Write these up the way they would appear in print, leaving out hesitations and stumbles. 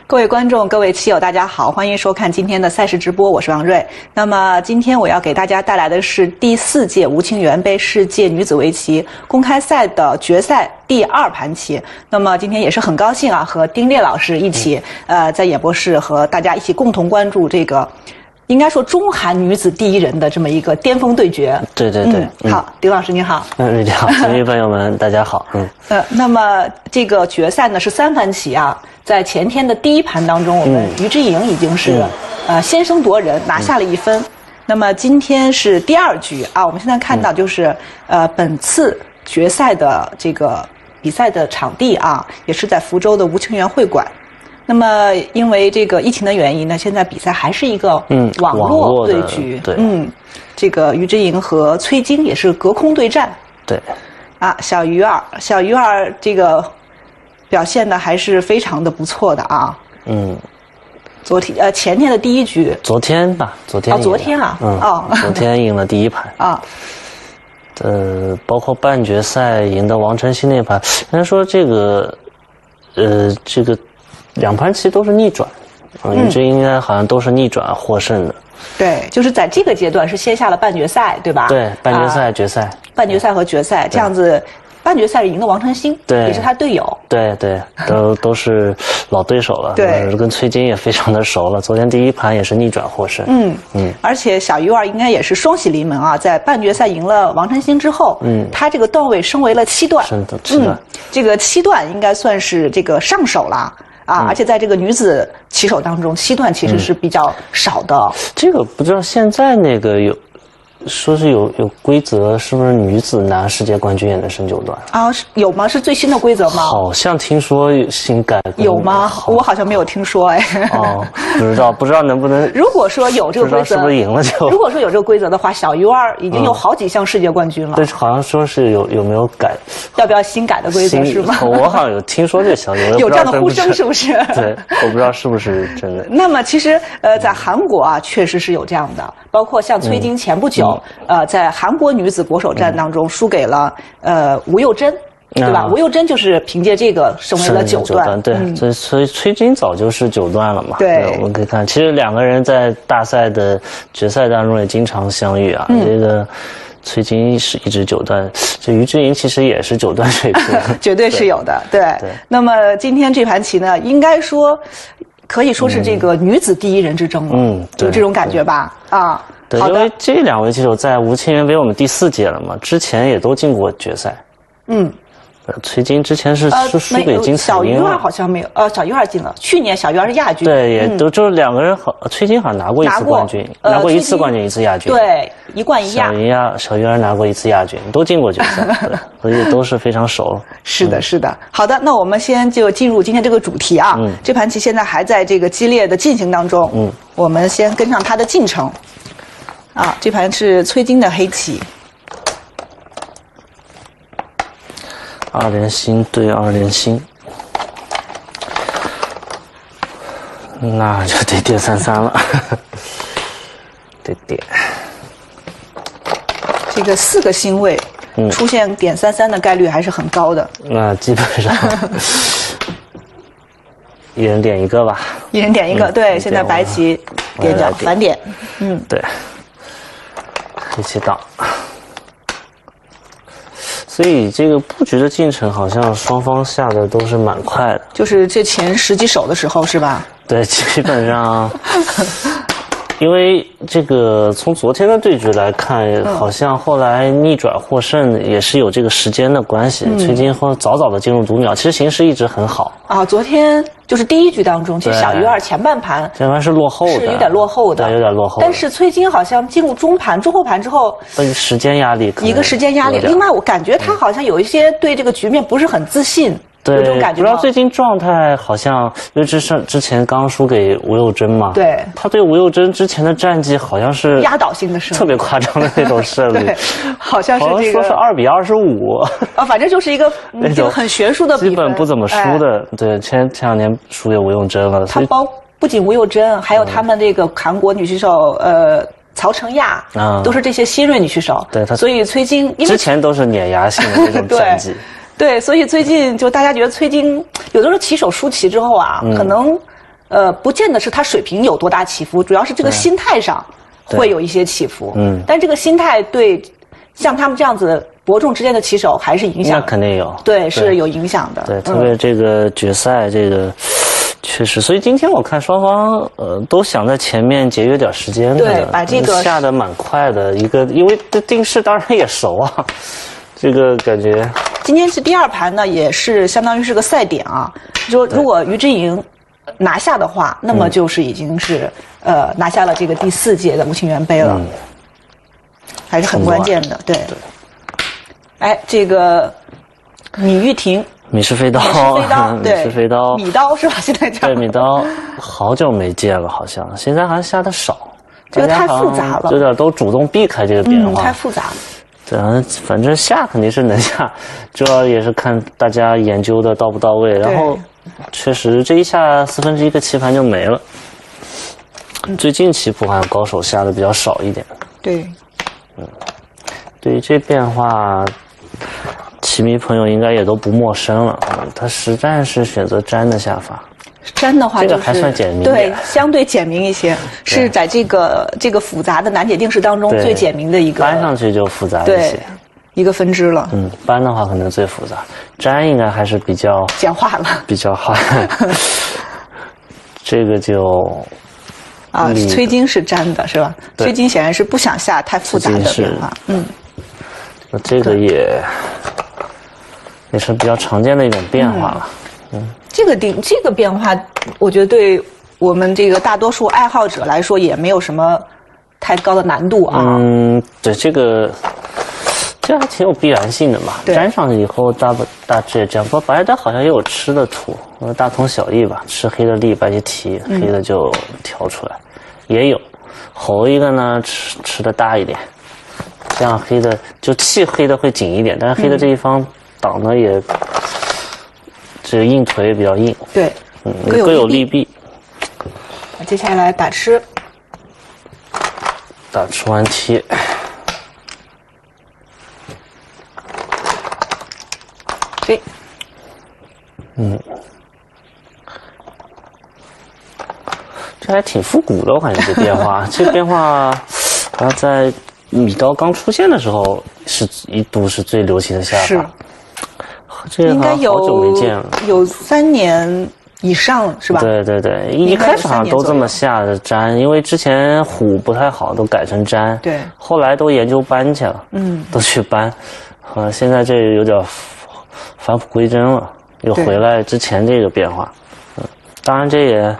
各位观众、各位棋友，大家好，欢迎收看今天的赛事直播，我是王瑞。那么今天我要给大家带来的是第4届吴清源杯世界女子围棋公开赛的决赛第2盘棋。那么今天也是很高兴啊，和丁烈老师一起在演播室和大家一起共同关注这个。应该说中韩女子第一人的这么一个巅峰对决。 对， 好，丁老师您好。 瑞姐好，球迷朋友们大家好。 那么这个决赛呢是3盘棋啊，在前天的第1盘当中，我们于之颖已经是先声夺人，拿下了1分。那么今天是第2局啊，我们现在看到就是本次决赛的这个比赛的场地啊，也是在福州的吴清源会馆。那么，因为这个疫情的原因呢，现在比赛还是一个网络对局。 对， 这个于之颖和崔晶也是隔空对战。 对， 啊，小鱼儿这个表现的还是非常的不错的啊。前天的第1局。 昨天吧，昨天。 昨天啊。 昨天赢了第1盘。 啊。 包括半决赛赢的王晨曦那盘，应该说这个2盘棋都是逆转，于之颖应该好像都是逆转获胜的。 对，就是在这个阶段是先下了半决赛，对吧？ 对，半决赛、决赛。 半决赛和决赛这样子，半决赛是赢的王晨曦， 对， 也是他队友。 对，都是老对手了。 对， 跟崔晶也非常的熟了。昨天第1盘也是逆转获胜。 而且小鱼儿应该也是双喜临门啊，在半决赛赢了王晨曦之后，他这个段位升为了7段。 7段。 这个7段应该算是这个上手了。而且在这个女子棋手当中，7段其实是比较少的。 这个不知道现在那个说是有规则，是不是女子拿世界冠军也能升9段啊？有吗？是最新的规则吗？ 好像听说新改。 有吗？我好像没有听说哎。 不知道能不能。 如果说有这个规则， 是不是赢了就？ 如果说有这个规则的话，小鱼儿已经有好几项世界冠军了。 对，好像说是有没有改？ 要不要新改的规则是吗？ 我好像有听说这个消息， 有这样的呼声是不是？ 对，我不知道是不是真的。 那么其实在韩国啊，确实是有这样的，包括像崔晶前不久在韩国女子国手战当中输给了吴又珍，对吧？吴又珍就是凭借这个升为了9段。 对，所以崔晶早就是9段了嘛。 对， 我们可以看，其实2个人在大赛的决赛当中也经常相遇啊。这个崔晶是一直9段，这于之颖其实也是9段水平， 绝对是有的。对。那么今天这盘棋呢，应该说可以说是这个女子第一人之争了。有这种感觉吧？啊。 对，因为这2位棋手在吴清源杯我们第4届了嘛，之前也都进过决赛。崔晶之前是输给金彩英。 小鱼儿好像没有，小鱼儿进了。去年小鱼儿是亚军。 对，也都就是2个人好，崔晶好像拿过1次冠军，拿过1次冠军，1次亚军。 对，1冠1亚。 小鱼儿拿过1次亚军，都进过决赛，所以都是非常熟。 是的。好的，那我们先就进入今天这个主题啊。这盘棋现在还在这个激烈的进行当中。我们先跟上它的进程。这盘是崔晶的黑棋。 2连星对2连星，那就得点33了，得点。这个4个星位，出现点33的概率还是很高的。 那基本上，一人点1个吧。 一人点1个，对，现在白棋点角反点。 对，黑棋挡。所以这个布局的进程好像双方下的都是蛮快的， 就是这前10几手的时候是吧？ 对，基本上，因为这个从昨天的对局来看，好像后来逆转获胜也是有这个时间的关系。崔晶早早的进入读秒，其实形势一直很好啊。昨天就是第1局当中，其实小鱼儿前半盘是落后的， 是有点落后的， 对，有点落后。 但是崔晶好像进入中后盘之后， 时间压力， 一个时间压力。另外，我感觉他好像有一些对这个局面不是很自信。 对， 有这种感觉吗？ 不知道最近状态好像，因为之前刚输给吴又珍嘛， 对， 他对吴又珍之前的战绩好像是压倒性的胜利， 特别夸张的那种胜利， 对，好像是这个说是2比25 反正就是一个这个很悬殊的比分， 基本不怎么输的。对，前2年输给吴又珍了。 他不仅吴又珍，还有他们这个韩国女棋手曹承亚都是这些新锐女棋手。 对， 所以崔晶之前都是碾压性的这种战绩。 对，所以最近就大家觉得崔晶有的时候棋手输棋之后啊，可能不见得是他水平有多大起伏，主要是这个心态上会有一些起伏。但这个心态对像他们这样子伯仲之间的棋手还是影响， 那肯定有， 对，是有影响的。 对，特别这个决赛这个。确实，所以今天我看双方都想在前面节约点时间， 对，把这个下得蛮快的一个，因为这定式当然也熟啊，这个感觉。 今天是第2盘呢，也是相当于是个赛点啊。说如果于之莹拿下的话，那么就是已经是拿下了这个第4届的吴清源杯了，还是很关键的。对。哎，这个米玉婷。 米氏飞刀， 对， 米氏飞刀， 米刀是吧？现在叫对米刀，好久没见了，好像现在好像下的少， 这个太复杂了， 有点都主动避开这个变化， 太复杂了。 对，反正下肯定是能下，主要也是看大家研究的到不到位。然后，确实这一下1/4个棋盘就没了。最近棋谱好像高手下的比较少一点。 对， 对于这变化。棋迷朋友应该也都不陌生了，他实战是选择粘的下法， 粘的话、就是、 这个还算简明， 对，相对简明一些，是在这个复杂的难解定式当中最简明的一个， 搬上去就复杂一些， 一个分支了。 搬的话可能最复杂，粘应该还是比较简化了， 比较好。这个就崔金是粘的是吧？崔金显然是不想下太复杂的变化， 那这个也是比较常见的一种变化了。 这个变化，我觉得对我们这个大多数爱好者来说也没有什么太高的难度啊。 对，这还挺有必然性的嘛。粘上去以后大致也这样。不过白的好像也有吃的图，大同小异吧。吃黑的立，白棋提，黑的就挑出来，也有。侯一个呢，吃的大一点。这样黑的就气黑的会紧一点，但是黑的这一方挡的也，这硬腿比较硬。 对， 各有利弊。 接下来打吃， 打吃完贴。 对， 这还挺复古的，我感觉这变化，这变化好像在。米刀刚出现的时候，一度是最流行的下法。 是， 这个好像好久没见了， 有3年以上是吧？ 对对对，一开始好像都这么下的粘，因为之前虎不太好，都改成粘。 对， 后来都研究搬去了，都去搬。现在这有点返璞归真了，又回来之前这个变化。当然这也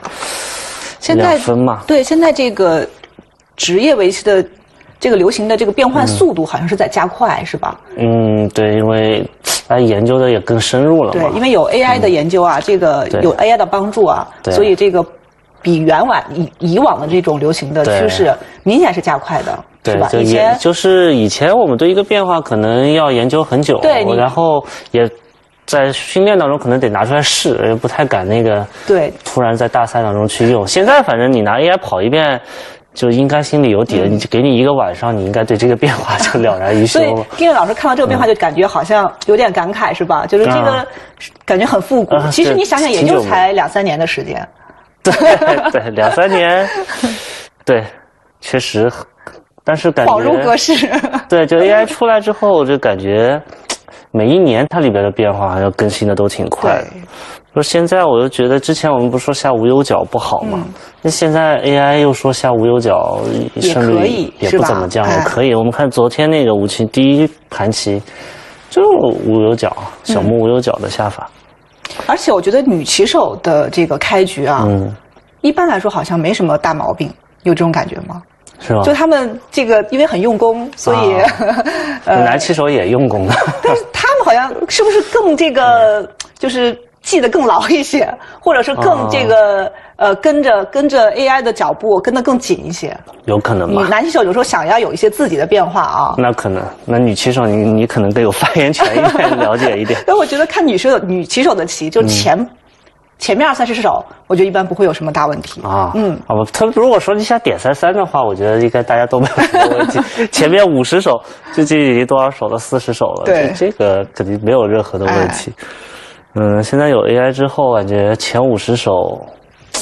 2分嘛。 对，现在这个职业围棋的。这个流行的这个变换速度好像是在加快，是吧？ 对，因为它研究的也更深入了嘛。 对，因为有 AI 的研究啊，这个有 AI 的帮助啊，所以这个比以往的这种流行的趋势明显是加快的，是吧？ 以前我们对一个变化可能要研究很久，对，然后也在训练当中可能得拿出来试，也不太敢那个突然在大赛当中去用。现在反正你拿 AI 跑一遍。就应该心里有底了，你给你1个晚上，你应该对这个变化就了然于胸了。 所以丁磊老师看到这个变化，就感觉好像有点感慨，是吧？就是这个感觉很复古。其实你想想，也就才2-3年的时间。 对对，2-3年，对，确实，但是感觉恍如隔世。 对，就 AI 出来之后，就感觉每一年它里边的变化要更新的都挺快的。说现在我就觉得，之前我们不是说下无忧角不好吗？那现在 AI 又说下无忧角胜率也不怎么降了，可以。我们看昨天那个吴清第一盘棋，就无忧角，小目无忧角的下法。 而且我觉得女棋手的这个开局啊，一般来说好像没什么大毛病，有这种感觉吗？ 是吧？ 就他们这个因为很用功，所以男棋手也用功的。 但是他们好像是不是更这个就是记得更牢一些，或者是更这个跟着 AI 的脚步跟得更紧一些？有可能吧。 男棋手有时候想要有一些自己的变化啊。 那可能，那女棋手你可能更有发言权一点，了解一点。 但我觉得看女棋手的棋，就前面20-30手，我觉得一般不会有什么大问题啊。好吧，他如果说你下点33的话，我觉得应该大家都没有什么问题。前面50手，就这已经多少手了？40手了。 对， 这个肯定没有任何的问题。现在有 AI 之后，感觉前50手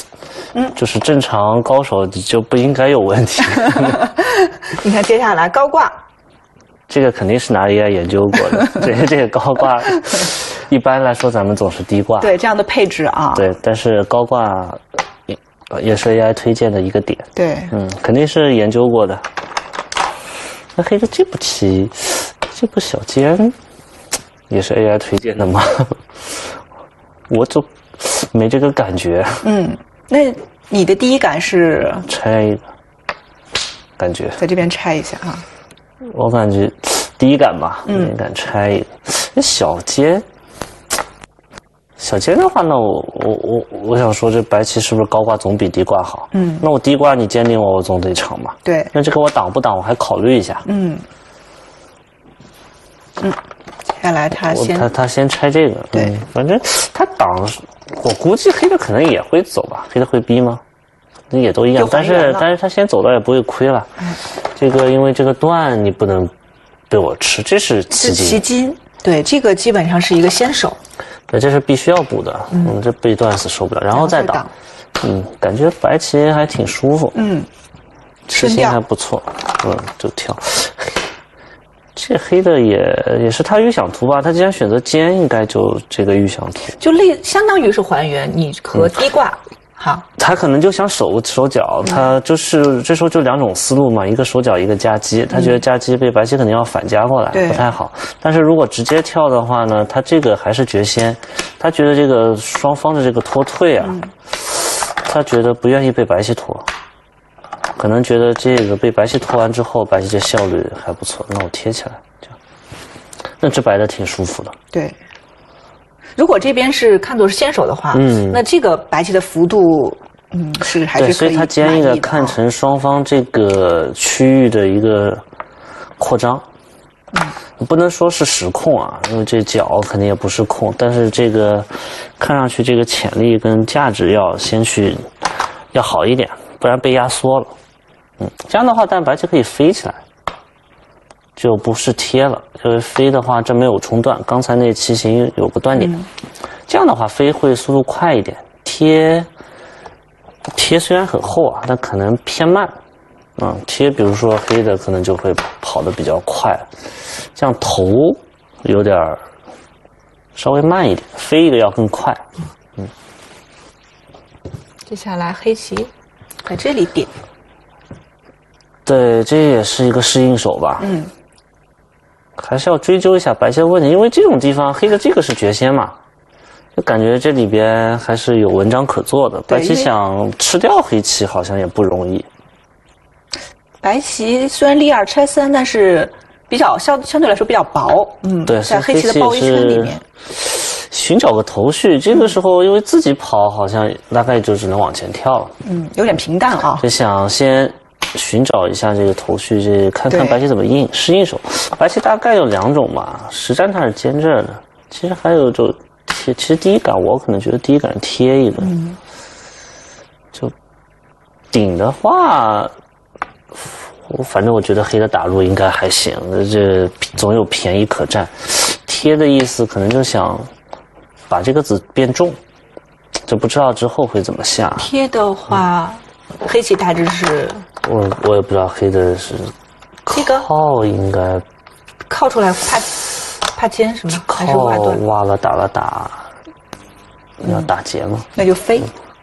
就是正常高手就不应该有问题。 你看接下来高挂， 这个肯定是拿 AI 研究过的。这个高挂，一般来说咱们总是低挂。 对这样的配置啊。 对，但是高挂也是 AI 推荐的一个点。 对， 肯定是研究过的。那黑的这步棋，这步小尖也是 AI 推荐的吗？我就没这个感觉。 那你的第一感是拆一个，感觉在这边拆一下啊。 我感觉第一感吧，第一感拆一个。那小尖的话，那我想说，这白棋是不是高挂总比低挂好？那我低挂你坚定我总得长嘛。 对。 那这个我挡不挡，我还考虑一下。 接下来他先拆这个。 对， 反正他挡，我估计黑的可能也会走吧。黑的会逼吗？那也都一样，但是他先走到也不会亏了。这个因为这个段你不能被我吃，这是奇筋。 对，这个基本上是一个先手。 对，这是必须要补的。这被断死受不了，然后再挡。感觉白棋还挺舒服。吃心还不错。就跳。这黑的也是他预想图吧？他既然选择尖，应该就这个预想图， 就相当于是还原你和低挂。好， 他可能就想手脚，他就是这时候就两种思路嘛，一个手脚，一个夹击。他觉得夹击被白棋肯定要反夹过来，不太好。但是如果直接跳的话呢，他这个还是绝先，他觉得这个双方的这个拖退啊，他觉得不愿意被白棋拖，可能觉得这个被白棋拖完之后，白棋这效率还不错，那我贴起来，这样，那这白的挺舒服的。 对。如果这边是看作是先手的话，那这个白棋的幅度，是还是可以满意的。 对，所以它坚毅的看成双方这个区域的一个扩张。不能说是实控啊，因为这角肯定也不是控，但是这个看上去这个潜力跟价值要好一点，不然被压缩了。这样的话，但白棋可以飞起来。就不是贴了，因为飞的话这没有冲断，刚才那棋形有个断点，这样的话飞会速度快一点，贴虽然很厚啊，但可能偏慢，贴比如说黑的可能就会跑得比较快，这样头有点稍微慢一点，飞一个要更快。 接下来黑棋在这里点， 对，这也是一个适应手吧。还是要追究一下白棋的问题，因为这种地方黑的这个是绝先嘛，就感觉这里边还是有文章可做的。白棋想吃掉黑棋好像也不容易。 白棋虽然立2拆3，但是相对来说比较薄。 对， 在黑棋的包围圈里面， 寻找个头绪。这个时候因为自己跑，好像大概就只能往前跳了。 有点平淡啊。 就想先寻找一下这个头绪，这看看白棋怎么应，适应手。白棋大概有2种吧，实战它是尖这的，其实还有就贴。其实第一感我可能觉得第一感贴一个，就顶的话，反正我觉得黑的打入应该还行，这总有便宜可占。贴的意思可能就想把这个子变重，就不知道之后会怎么下。 贴的话，黑棋大致是。 我也不知道黑的是靠，应该靠出来怕尖是吗？还是挖断？ 挖了打了打，要打劫吗？ 那就飞。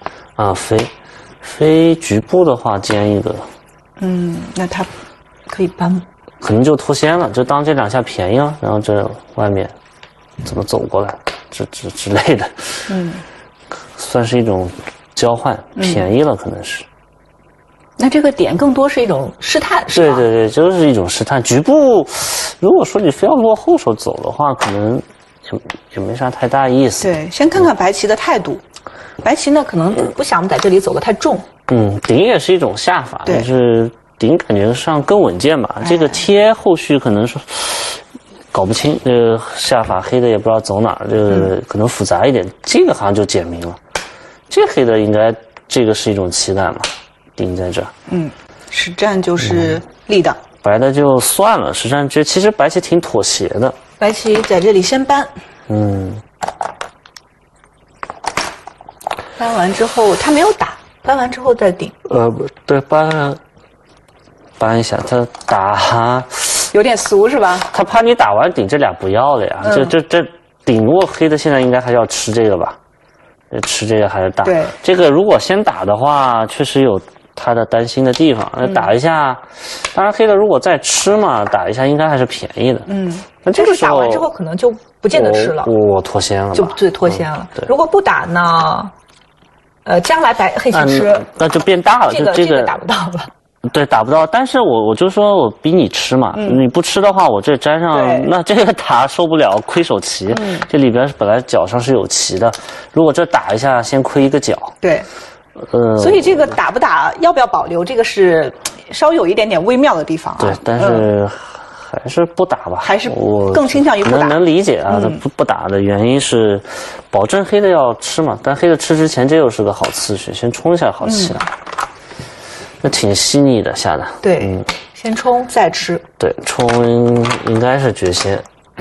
飞局部的话尖一个。 那他可以搬。 可能就脱先了，就当这2下便宜了，然后这外面怎么走过来，之类的。算是一种交换，便宜了可能是。 那这个点更多是一种试探，是吧？ 对，就是一种试探。局部，如果说你非要落后手走的话，可能也没啥太大意思。 对，先看看白棋的态度。白棋呢，可能不想在这里走得太重。 顶也是一种下法，但是顶感觉上更稳健吧。这个贴后续可能说搞不清，下法黑的也不知道走哪儿，这个可能复杂一点。这个好像就简明了。这黑的应该这个是一种期待嘛。顶在这儿， 实战就是立的， 白的就算了。实战其实白棋挺妥协的。 白棋在这里先搬，搬完之后他没有打， 搬完之后再顶。 对，搬一下，他打有点俗是吧？ 他怕你打完顶这俩不要了呀。这顶如果黑的现在应该还是要吃这个吧？吃这个还是打？ 对， 这个如果先打的话，确实有他的担心的地方。那打一下，当然黑的如果再吃嘛，打一下应该还是便宜的。那这个时候打完之后可能就不见得吃了。 我脱先了吧， 就对脱先了。如果不打呢？将来黑棋吃， 那就变大了。 这个打不到了。 对，打不到。但是我就说我逼你吃嘛，你不吃的话，我这粘上，那这个打受不了，亏手棋。这里边本来角上是有棋的，如果这打一下，先亏一个角。 对。所以这个打不打，要不要保留，这个是稍微有一点点微妙的地方啊。 对，但是还是不打吧。 还是我更倾向于不打。 能理解啊，不打的原因是保证黑的要吃嘛，但黑的吃之前，这又是个好次序，先冲一下好棋了。那挺细腻的下的。 对，先冲再吃。 对，冲应该是绝先。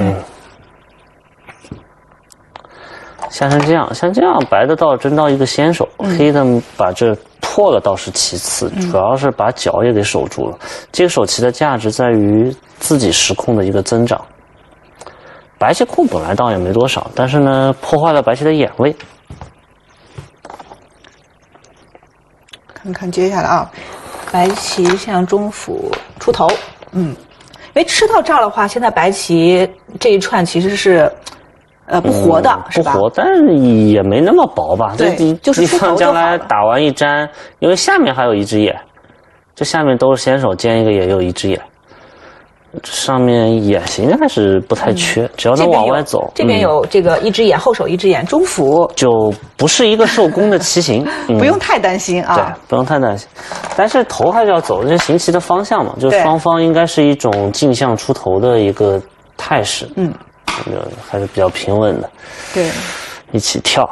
下成这样，像这样白的倒争到一个先手，黑的把这破了倒是其次，主要是把角也给守住了。这个手棋的价值在于自己时控的一个增长。白棋控本来倒也没多少，但是呢，破坏了白棋的眼位。 看看接下来啊，白棋向中府出头，因为吃到这儿的话，现在白棋这一串其实是，不活的，是吧？ 不活，但是也没那么薄吧？ 对，就是出头就好了。 将来打完一粘，因为下面还有一只眼，这下面都是先手，尖一个也有一只眼。上面眼型还是不太缺，只要能往外走。 这边有这个一只眼，后手一只眼，中府就不是一个受攻的棋形， 不用太担心啊。 对，不用太担心。但是头还是要走，这行棋的方向嘛，就双方应该是一种镜像出头的一个态势。还是比较平稳的。 对， 一起跳，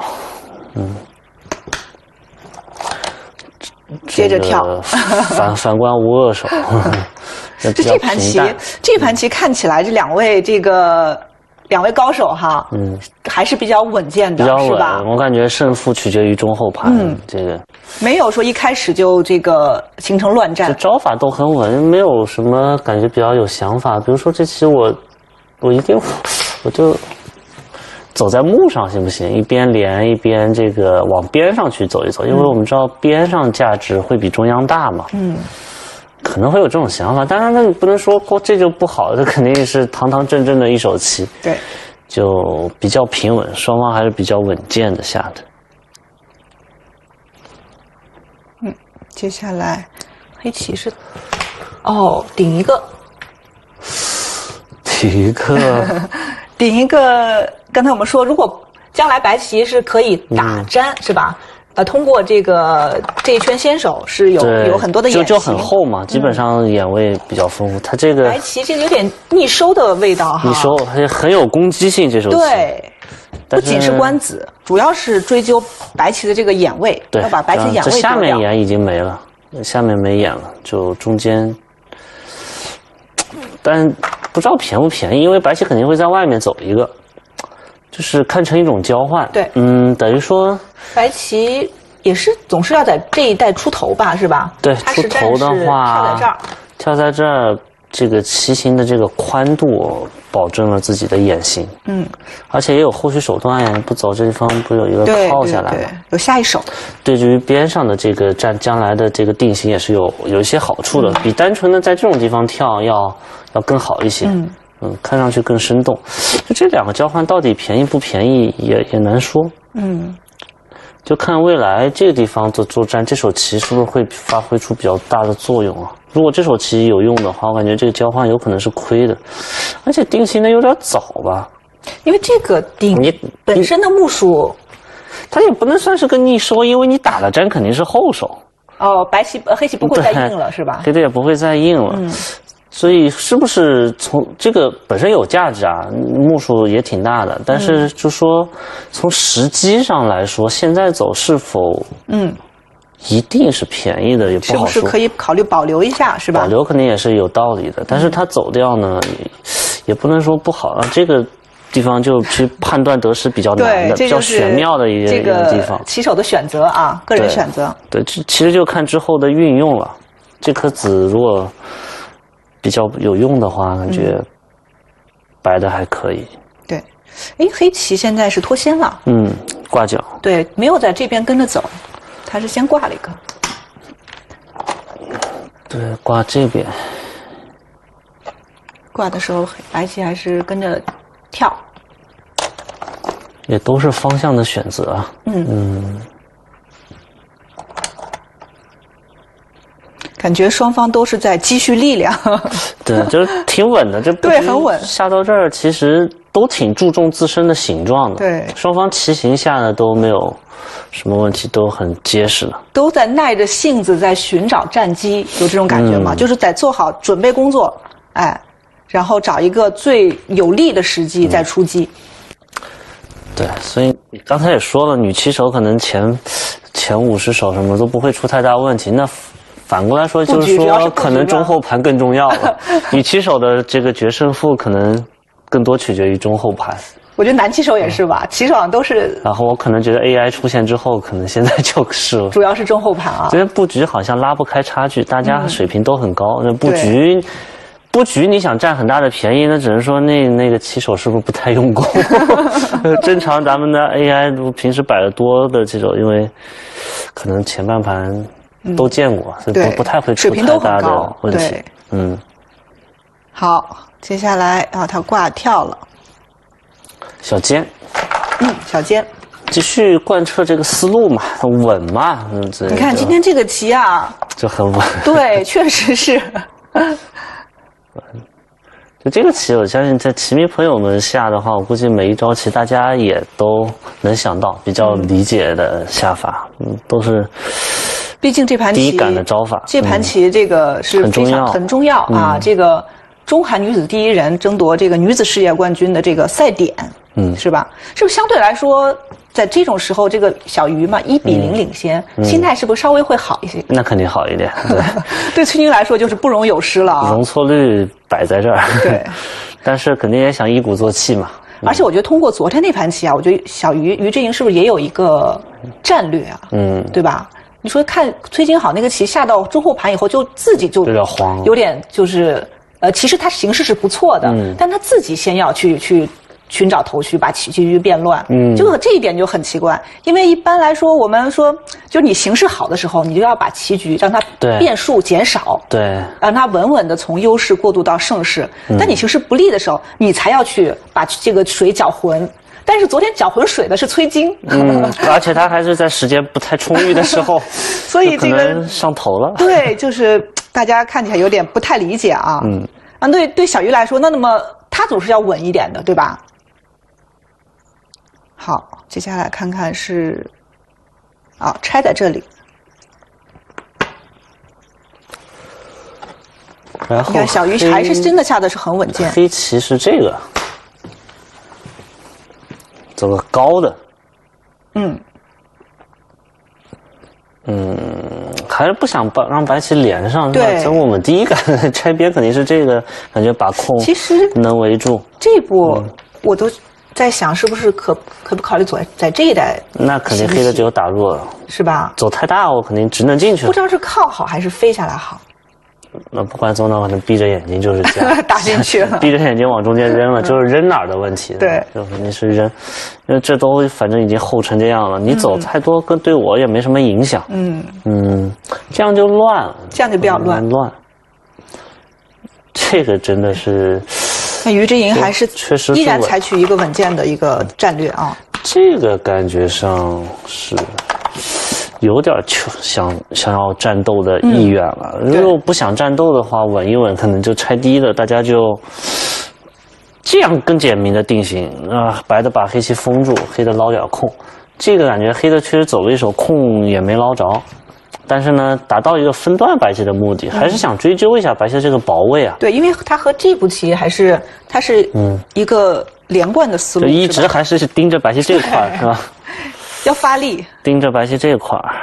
接着跳， 反观无恶手。 这盘棋看起来这两位高手哈，还是比较稳健的，是吧？ 我感觉胜负取决于中后盘，这个没有说一开始就这个形成乱战， 招法都很稳，没有什么感觉比较有想法。比如说这棋我就走在木上行不行？一边连一边这个往边上去走一走，因为我们知道边上价值会比中央大嘛。可能会有这种想法，当然，那你不能说这就不好，这肯定是堂堂正正的一手棋。 对， 就比较平稳，双方还是比较稳健的下的。 接下来黑棋是顶一个，顶一个。刚才我们说，如果将来白棋是可以打粘，是吧？通过这一圈先手是有很多的眼型， 就很厚嘛，基本上眼位比较丰富。它这个白棋这个有点逆收的味道哈， 逆收很有攻击性这手棋。 对，不仅是官子，主要是追究白棋的这个眼位，要把白棋眼位这下面眼已经没了，下面没眼了，就中间。但不知道便不便宜，因为白棋肯定会在外面走一个。就是看成一种交换， 对， 等于说白棋也是总是要在这一带出头吧，是吧？ 对，出头的话，跳在这儿，这个棋形的这个宽度保证了自己的眼型，而且也有后续手段呀，不走这地方不有一个靠下来吗？ 对，有下一手。 对于边上的这个将来的这个定型也是有一些好处的，比单纯的在这种地方跳要更好一些。看上去更生动。就这两个交换到底便宜不便宜也难说。就看未来这个地方的作战，这手棋是不是会发挥出比较大的作用啊？如果这手棋有用的话，我感觉这个交换有可能是亏的，而且定型的有点早吧。 因为这个你本身的目数， 它也不能算是个逆收，因为你打了粘肯定是后手。 黑棋不会再应了是吧？ 黑的也不会再应了。所以是不是从这个本身有价值啊，目数也挺大的，但是就说从时机上来说，现在走是否一定是便宜的也不好说。 是不是可以考虑保留一下，是吧？ 保留肯定也是有道理的，但是它走掉呢，也不能说不好啊。这个地方就去判断得失比较难的、比较玄妙的一个地方。 棋手的选择啊，个人选择。 对，其实就看之后的运用了。这颗子如果比较有用的话，感觉白的还可以。 对，哎，黑棋现在是脱先了。 挂角。对， 没有在这边跟着走，他是先挂了一个。 对，挂这边。 挂的时候，白棋还是跟着跳。 也都是方向的选择啊。 感觉双方都是在积蓄力量。 对，就是挺稳的，这对很稳。 下到这儿其实都挺注重自身的形状的。 对， 双方棋形下的都没有什么问题，都很结实的。 都在耐着性子在寻找战机，有这种感觉吗？就是在做好准备工作，哎，然后找一个最有利的时机再出击。 对，所以你刚才也说了，女棋手可能前50手什么都不会出太大问题。那反过来说，就是说可能中后盘更重要了。女棋手的这个决胜负可能更多取决于中后盘。 我觉得男棋手也是吧，棋手都是。 然后我可能觉得 AI 出现之后，可能现在就是了。 主要是中后盘啊。 这些布局好像拉不开差距，大家水平都很高。那布局你想占很大的便宜，那只能说那个棋手是不是不太用功？正常咱们的 AI 平时摆的多的这种，因为可能前半盘都见过，所以不太会出太大的问题。 好，接下来啊，他挂跳了。 小尖。 小尖。 继续贯彻这个思路嘛，稳嘛。 你看今天这个棋啊， 就很稳。 对，确实是。 就这个棋，我相信在棋迷朋友们下的话，我估计每一招棋大家也都能想到比较理解的下法，都是。 毕竟这盘棋第一感的招法， 这盘棋这个是非常很重要啊。这个中韩女子第一人争夺这个女子世界冠军的这个赛点，是吧？是不是相对来说？在这种时候，这个小鱼嘛1比0领先，心态是不是稍微会好一些？ 那肯定好一点。对， 对崔军来说就是不容有失了啊。 容错率摆在这儿。 对， 但是肯定也想一鼓作气嘛。 而且我觉得通过昨天那盘棋啊，我觉得小于志莹是不是也有一个战略啊？对吧？你说看崔金好那个棋下到中后盘以后，就自己就有点慌， 有点就是其实他形势是不错的，但他自己先要去寻找头绪，把棋局变乱，就这一点就很奇怪。因为一般来说，我们说，就你形势好的时候，你就要把棋局让它变数减少， 对， 让它稳稳的从优势过渡到胜势。但你形势不利的时候，你才要去把这个水搅浑。但是昨天搅浑水的是崔金， 而且他还是在时间不太充裕的时候， 所以这个上头了。 对，就是大家看起来有点不太理解啊。对小鱼来说，那么他总是要稳一点的，对吧？好，接下来看看是，拆在这里。 然后你看小鱼还是真的下的是很稳健。 黑棋是这个，走个高的。还是不想让白棋连上。 对， 从我们第一感拆边肯定是这个，感觉把控其实能围住。 这一步我都在想，是不是可不考虑走在这一带？ 那肯定黑的只有打弱了， 是吧？ 走太大，我肯定只能进去了。 不知道是靠好还是飞下来好。 那不管走哪，反正闭着眼睛就是这样打进去了， 闭着眼睛往中间扔了，就是扔哪儿的问题。 对， 就肯定是扔，因为这都反正已经厚成这样了，你走太多对我也没什么影响。这样就乱了， 这样就比较乱。 这个真的是， 那于之莹还是确实依然采取一个稳健的一个战略啊。 这个感觉上是有点想要战斗的意愿了。如果不想战斗的话，稳一稳，可能就拆低了，大家就这样更简明的定型啊。白的把黑棋封住，黑的捞点空。这个感觉黑的确实走了一手空也没捞着，但是呢，达到一个分段白棋的目的，还是想追究一下白棋这个薄位啊。 对，因为它和这步棋它是一个连贯的思路， 就一直还是盯着白棋这块是吧？ 要发力， 盯着白棋这块儿，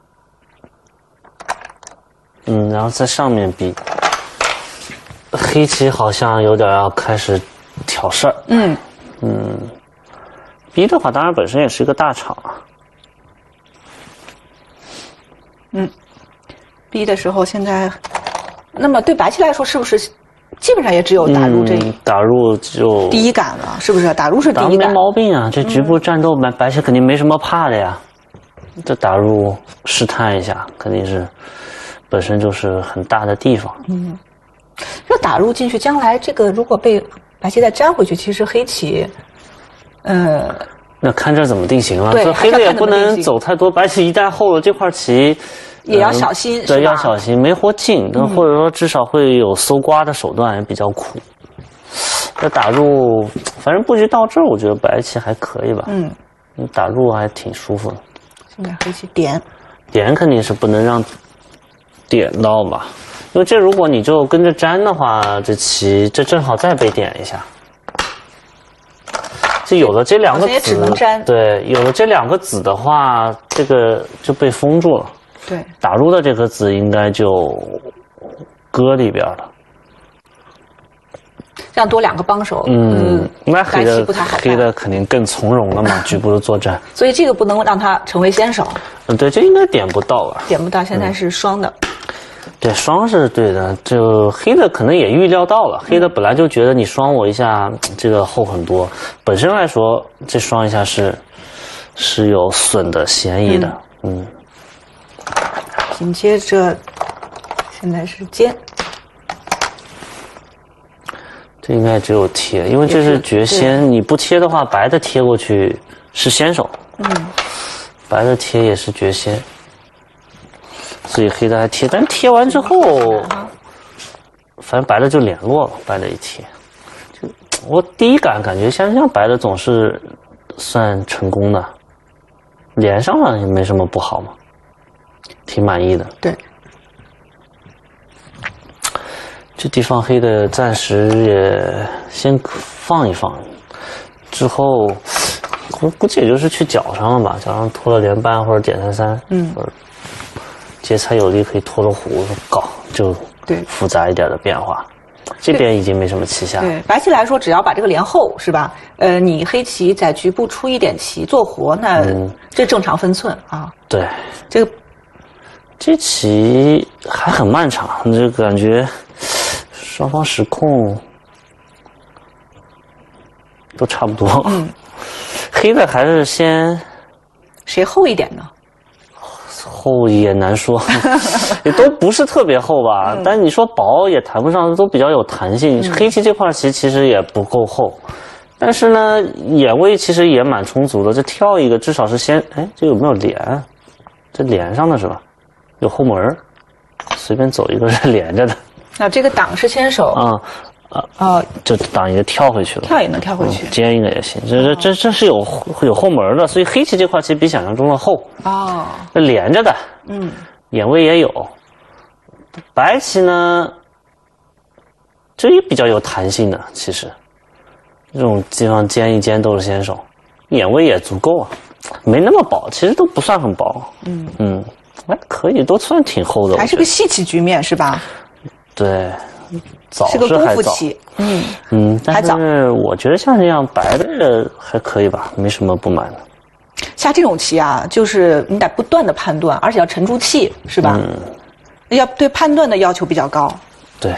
然后在上面逼。黑棋好像有点要开始挑事儿， B 的话，当然本身也是一个大场啊。 B 的时候，现在，那么对白棋来说，是不是基本上也只有打入这打入就第一杆了？是不是？打入是第一杆， 没毛病啊。这局部战斗，白棋肯定没什么怕的呀。这打入试探一下，肯定是本身就是很大的地方。 这打入进去，将来这个如果被白棋再粘回去，其实黑棋， 那看这怎么定型了。 对， 这黑的也不能走太多，白棋一旦后了这块棋， 也要小心。 对，要小心，没活进，或者说至少会有搜刮的手段，也比较苦。这打入，反正布局到这儿，我觉得白棋还可以吧。打入还挺舒服的。 现在黑棋点肯定是不能让点到吧，因为这如果你就跟着粘的话，这棋这正好再被点一下。就有了这两个子，对，有了这两个子的话，这个就被封住了。 对， 打入的这颗子应该就搁里边了。 这样多两个帮手， 那黑的不太好， 黑的肯定更从容了嘛，局部的作战。 所以这个不能让他成为先手。 对，这应该点不到吧？ 点不到，现在是双的。 对，双是对的，就黑的可能也预料到了，黑的本来就觉得你双我一下，这个厚很多，本身来说这双一下是有损的嫌疑的， 紧接着现在是尖， 这应该只有贴，因为这是绝先，你不贴的话，白的贴过去是先手，白的贴也是绝先。所以黑的还贴，但贴完之后，反正白的就联络了。白的一贴，就我第一感觉像白的总是算成功的，连上了也没什么不好嘛，挺满意的。 对， 这地方黑的暂时也先放一放，之后估计也就是去角上了吧，角上拖了连扳或者点3-3，或者劫财有力可以拖了虎搞，就复杂一点的变化。这边已经没什么棋下。 对，白棋来说，只要把这个连后是吧？你黑棋在局部出一点棋做活，那这正常分寸啊。 对， 这棋还很漫长，这感觉双方时控都差不多。黑的还是先谁厚一点呢？ 厚也难说，也都不是特别厚吧。但你说薄也谈不上，都比较有弹性。黑棋这块棋其实也不够厚，但是呢，眼位其实也蛮充足的。这跳一个至少是先，这有没有连？这连上的是吧？有后门，随便走一个是连着的。 那这个挡是先手就挡一个跳回去了， 跳也能跳回去， 尖一个也行。这是有后门的，所以黑棋这块其实比想象中的厚连着的，眼位也有。白棋呢，这也比较有弹性的，其实这种地方尖一尖都是先手，眼位也足够啊，没那么薄，其实都不算很薄，可以，都算挺厚的， 还是个细棋局面是吧？ 对。早是个功夫棋， 但是我觉得像这样白的还可以吧，没什么不满的。 下这种棋啊，就是你得不断的判断，而且要沉住气，是吧？要对判断的要求比较高。 对。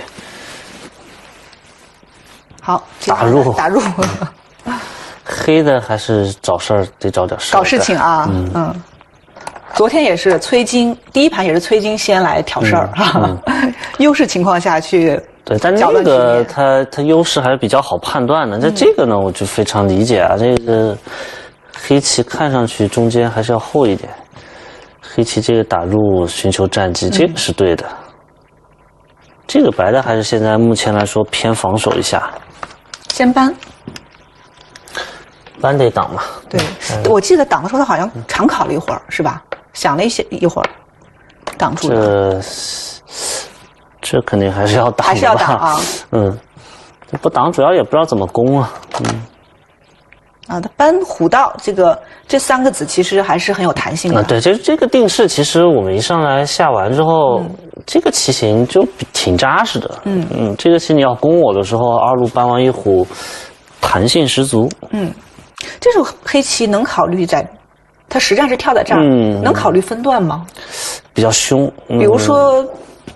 好， 打入。黑的还是找事儿，得找点事儿。 搞事情啊，昨天也是崔金，第一盘也是崔金先来挑事儿哈，优势情况下去。 对，但那个他优势还是比较好判断的。这个呢，我就非常理解啊。这个黑棋看上去中间还是要厚一点，黑棋这个打入寻求战机，这个是对的。这个白的还是现在目前来说偏防守一下， 先搬。 搬得挡嘛？ 对，我记得挡的时候他好像长考了一会儿，是吧？想了一会儿，挡住了。 这肯定还是要挡的吧？ 还是要挡啊。 不挡主要也不知道怎么攻啊。 他搬虎道这3个子其实还是很有弹性的。 对，这个定式其实我们一上来下完之后，这个棋形就挺扎实的。这个棋你要攻我的时候，2路搬完一虎， 弹性十足。 这种黑棋能考虑在，它实战是跳在这儿，能考虑分段吗？ 比较凶， 比如说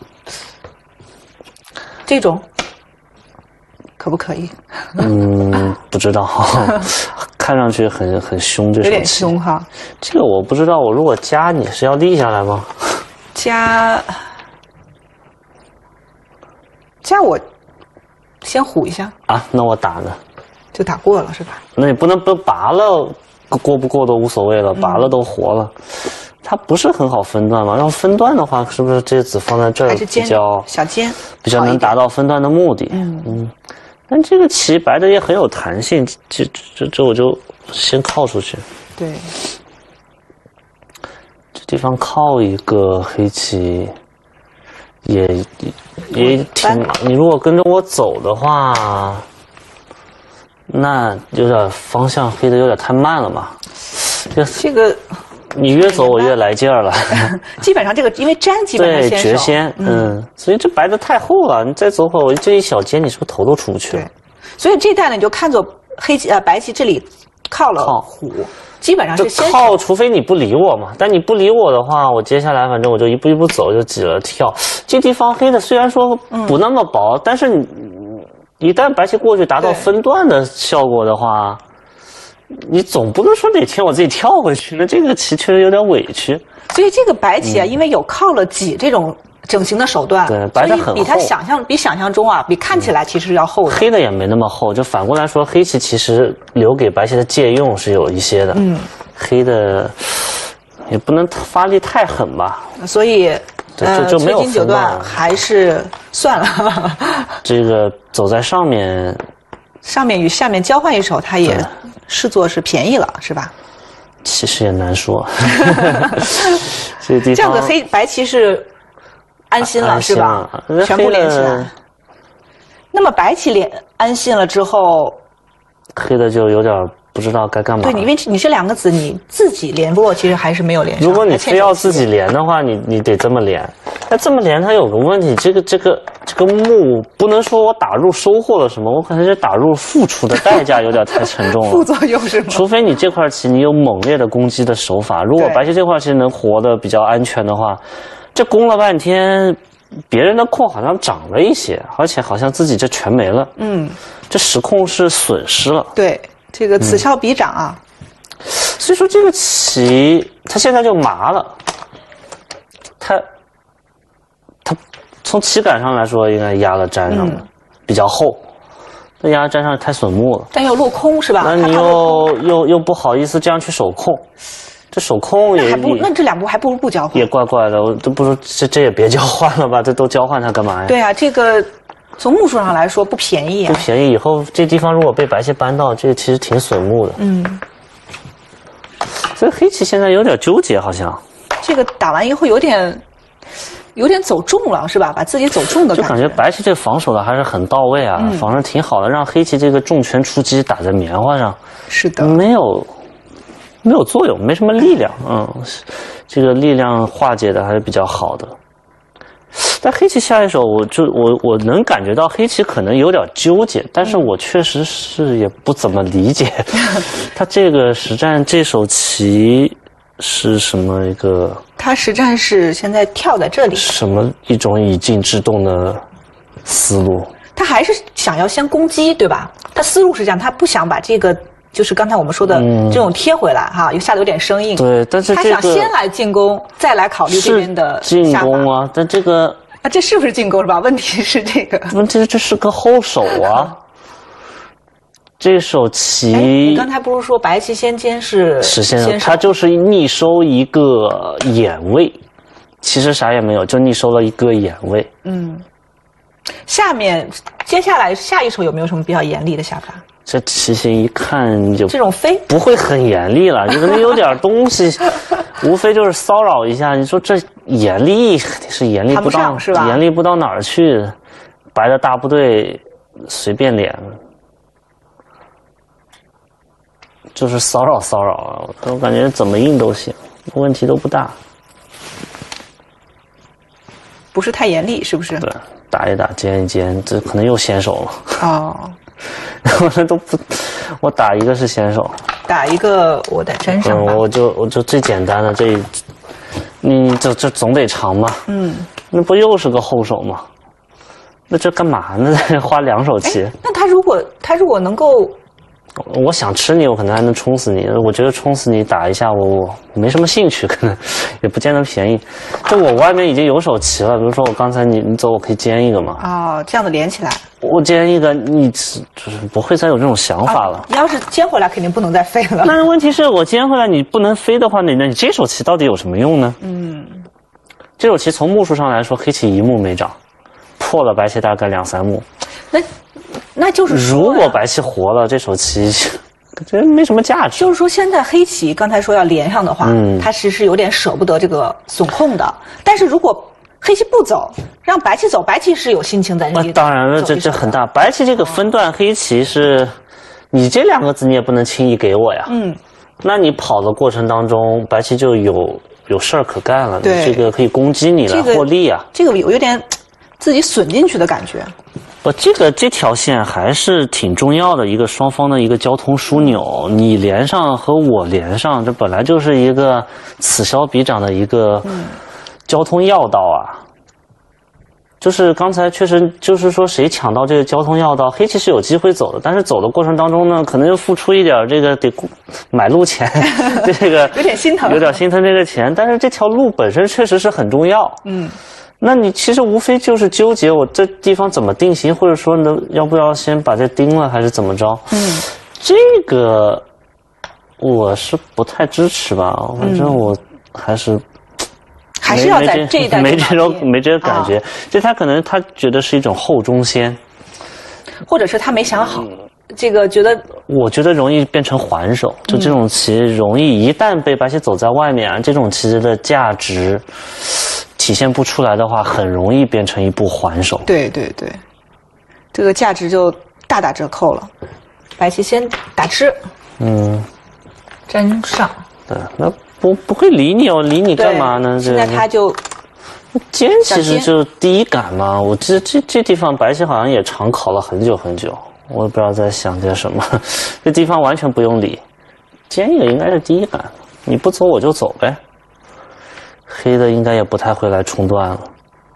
这种，可不可以？ 不知道，看上去很凶，这手棋有点凶哈。 这个我不知道，我如果加你是要立下来吗？ 加我先唬一下啊，那我打呢？ 就打过了是吧？ 那你不能拔了，过不过都无所谓了，拔了都活了。它不是很好分段嘛？要分段的话，是不是这些子放在这儿比较小尖， 比较能达到分段的目的？但这个棋白的也很有弹性，这我就先靠出去。 对， 这地方靠一个黑棋也挺。你如果跟着我走的话，那有点方向黑的有点太慢了嘛。 这个。 你越走我越来劲儿了， 基本上这个因为粘基本上对绝先，所以这白的太厚了，你再走会儿我这一小尖，你是不是头都出不去了？ 对，所以这代呢你就看作白棋这里靠了虎，基本上是先靠，除非你不理我嘛。但你不理我的话，我接下来反正我就一步一步走，就挤了跳。这地方黑的虽然说不那么薄，但是你一旦白棋过去达到分段的效果的话。你总不能说哪天我自己跳回去，那这个棋确实有点委屈。 所以这个白棋啊，因为有靠了挤这种整形的手段， 对，白的很厚， 比他想象中啊，比看起来其实要厚的。 黑的也没那么厚，就反过来说，黑棋其实留给白棋的借用是有一些的。黑的也不能发力太狠吧。 所以就没有催金九段还是算了。 这个走在上面与下面交换一手，他也视作是便宜了，是吧？ 其实也难说。这样子白棋是安心了，是吧？全部连起来。那么白棋安心了之后， 黑的就有点不知道该干嘛。 对，因为你这两个子你自己连不过，其实还是没有连上。 如果你非要自己连的话，你得这么连。那这么连它有个问题，这个目不能说我打入收获了什么，我可能是打入付出的代价有点太沉重了。 副作用是吗？ 除非你这块棋你有猛烈的攻击的手法，如果白棋这块棋能活得比较安全的话，这攻了半天，别人的空好像涨了一些，而且好像自己这全没了。这实控是损失了。 对，这个此消彼长啊。 所以说这个棋它现在就麻了，它从棋感上来说应该压了粘上了，比较厚，那压了粘上太损目了。 但又落空是吧？ 那你又不好意思这样去守控，这守控也那这两步还不如不交换。 也怪怪的，我都不说这也别交换了吧，这都交换它干嘛呀？ 对啊，这个从目数上来说不便宜啊。 不便宜，以后这地方如果被白棋扳到，这个其实挺损目的。所以黑棋现在有点纠结，好像。 这个打完以后有点走重了，是吧？把自己走重的就感觉白棋这个防守的还是很到位啊，防守挺好的，让黑棋这个重拳出击打在棉花上， 是的， 没有作用，没什么力量，这个力量化解的还是比较好的。但黑棋下一手，我能感觉到黑棋可能有点纠结，但是我确实是也不怎么理解，他这个实战这手棋是什么一个？ 他实战是现在跳在这里， 什么一种以静制动的思路？ 他还是想要先攻击，对吧？他思路是这样，他不想把这个就是刚才我们说的这种贴回来哈，又下得有点生硬。 对，但是他想先来进攻，再来考虑这边的进攻啊。但这个这是不是进攻是吧？问题是这个， 问题是这是个后手啊。这手棋， 你刚才不是说白棋先尖是实现了，它就是逆收一个眼位，其实啥也没有，就逆收了一个眼位。 接下来下一手有没有什么比较严厉的下法？ 这棋形一看就这种飞不会很严厉了，就可能有点东西，无非就是骚扰一下。你说这严厉是严厉不到， 是吧？ 严厉不到哪儿去，白的大部队随便连。就是骚扰啊，我感觉怎么应都行，问题都不大， 不是太严厉，是不是？ 对，打一打，尖一尖，这可能又先手了。 我这都不，我打一个是先手， 打一个我得粘上吧。 我就最简单的这，你这总得长吧？那不又是个后手吗？那这干嘛呢？花2手棋？ 那他如果能够， 我想吃你，我可能还能冲死你。我觉得冲死你打一下我没什么兴趣，可能也不见得便宜。就我外面已经有手棋了，比如说我刚才你走，我可以尖一个嘛。 哦，这样的连起来。 我尖一个，你就是不会再有这种想法了。 你要是尖回来，肯定不能再飞了。 那问题是我尖回来，你不能飞的话，那你这手棋到底有什么用呢？这手棋从目数上来说，黑棋1目没长，破了白棋大概2、3目。 那就是说， 如果白棋活了，这手棋这没什么价值。 就是说，现在黑棋刚才说要连上的话，它是有点舍不得这个损控的。但是如果黑棋不走，让白棋走，白棋是有心情在这里。 当然了，这很大。白棋这个分段，黑棋是，你这2个子你也不能轻易给我呀。那你跑的过程当中，白棋就有事儿可干了。 对， 这个可以攻击你来获利啊。 这个有点自己损进去的感觉。 这条线还是挺重要的一个双方的一个交通枢纽，你连上和我连上，这本来就是一个此消彼长的一个交通要道啊。就是刚才确实就是说谁抢到这个交通要道，黑棋是有机会走的，但是走的过程当中呢，可能要付出一点这个得买路钱，这个有点心疼这个钱，但是这条路本身确实是很重要。那你其实无非就是纠结我这地方怎么定型，或者说呢，要不要先把这盯了，还是怎么着？这个我是不太支持吧，反正我还是要在这一代没这个感觉。这他可能他觉得是一种后中先， 或者是他没想好，这个我觉得容易变成还手，就这种棋容易一旦被白棋走在外面，这种棋的价值体现不出来的话，很容易变成一步还手。 对，这个价值就大打折扣了。白棋先打吃，粘上。 对，那不会理你哦，理你干嘛呢？ 现在他就尖其实就第一感嘛。我记得这地方白棋好像也长考了很久很久，我也不知道在想些什么。这地方完全不用理，尖一个应该是第一感，你不走我就走呗。黑的应该也不太会来冲断了，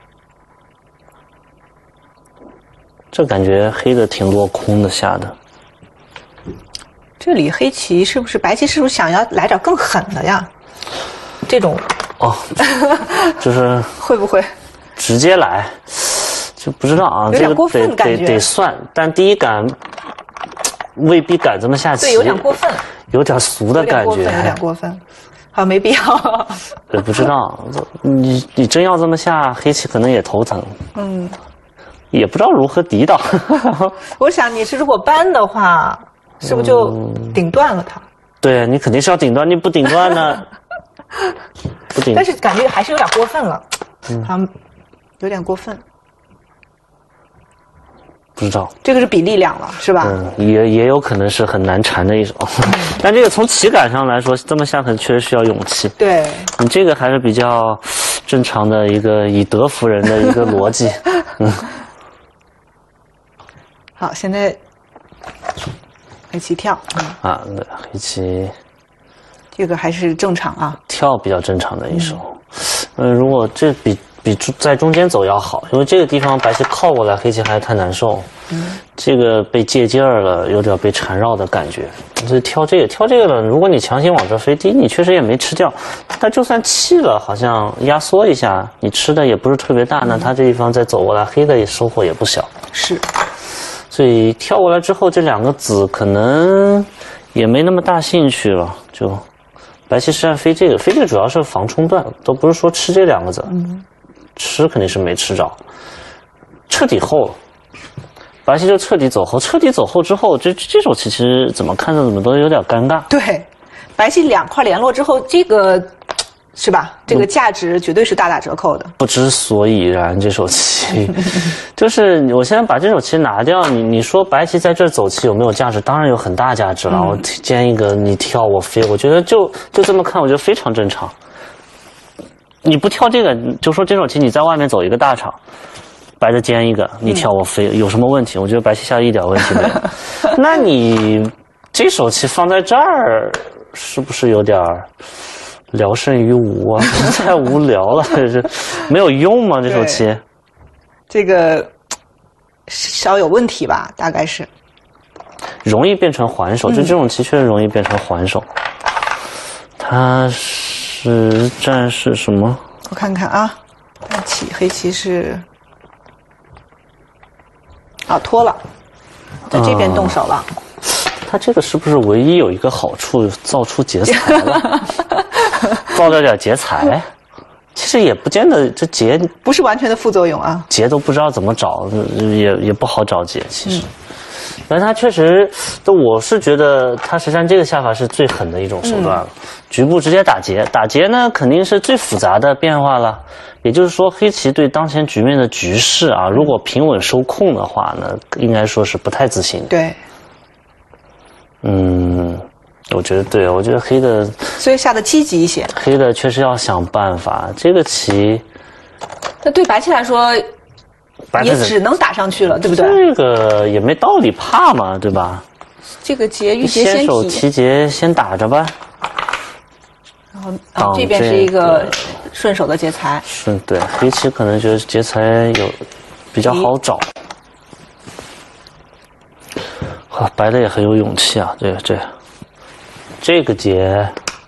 这感觉黑的挺落空的下的。 这里黑棋是不是白棋是不是想要来点更狠的呀？这种就是会不会直接来？就不知道啊， 有点过分感觉。 得算，但第一感未必敢这么下棋。 对，有点过分， 有点俗的感觉， 有点过分。好，没必要。 也不知道，你真要这么下，黑棋可能也头疼。也不知道如何抵挡。 我想你是如果搬的话，是不是就顶断了它？ 对，你肯定是要顶断，你不顶断呢？不顶。 但是感觉还是有点过分了，好像有点过分。 不知道， 这个是比力量了，是吧？ 也有可能是很难缠的一手，但这个从棋感上来说，这么下可能确实需要勇气。 对， 你这个还是比较正常的一个以德服人的一个逻辑。 好，现在黑棋跳。 对，黑棋这个还是正常啊， 跳比较正常的一手。如果这比在中间走要好，因为这个地方白棋靠过来，黑棋还是太难受。这个被借劲儿了，有点被缠绕的感觉。所以挑这个了，如果你强行往这飞，第一你确实也没吃掉，但就算弃了，好像压缩一下，你吃的也不是特别大，那他这地方再走过来，黑的收获也不小。 是， 所以跳过来之后，这2个子可能也没那么大兴趣了，就白棋实战飞这个主要是防冲断，都不是说吃这2个子。吃肯定是没吃着，彻底后了，白棋就彻底走后。彻底走后之后，这手棋其实怎么看着怎么都有点尴尬。 对，白棋2块联络之后，这个是吧？这个价值绝对是大打折扣的。 不知所以然，这手棋就是我现在把这手棋拿掉，你说白棋在这走棋有没有价值？当然有很大价值了。我尖一个，你跳我飞，我觉得就这么看，我觉得非常正常。你不跳这个，就说这手棋你在外面走一个大场， 白的尖一个，你跳我飞，有什么问题？我觉得白棋下一点问题没有。那你这手棋放在这儿，是不是有点聊胜于无啊？太无聊了，这是没有用吗？这手棋， 这个稍有问题吧，大概是容易变成还手，就这种棋确实容易变成还手。它实战是什么？ 我看看啊，黑棋是脱了，在这边动手了。 它这个是不是唯一有一个好处，造出劫财了？造了点劫财，其实也不见得这劫不是完全的副作用啊。 劫都不知道怎么找，也不好找劫，其实。但是它确实，我是觉得它实际上这个下法是最狠的一种手段了。局部直接打劫，打劫呢肯定是最复杂的变化了。也就是说，黑棋对当前局面的局势啊，如果平稳收控的话呢，应该说是不太自信的。 对。 我觉得对，我觉得黑的， 所以下的积极一些。 黑的确实要想办法，这个棋， 那对白棋来说，也只能打上去了，对不对？ 这个也没道理怕嘛，对吧？ 这个劫玉劫先手提劫先打着吧。 然后这边是一个顺手的劫财。 对，黑棋可能觉得劫财比较好找。白的也很有勇气啊，这个劫，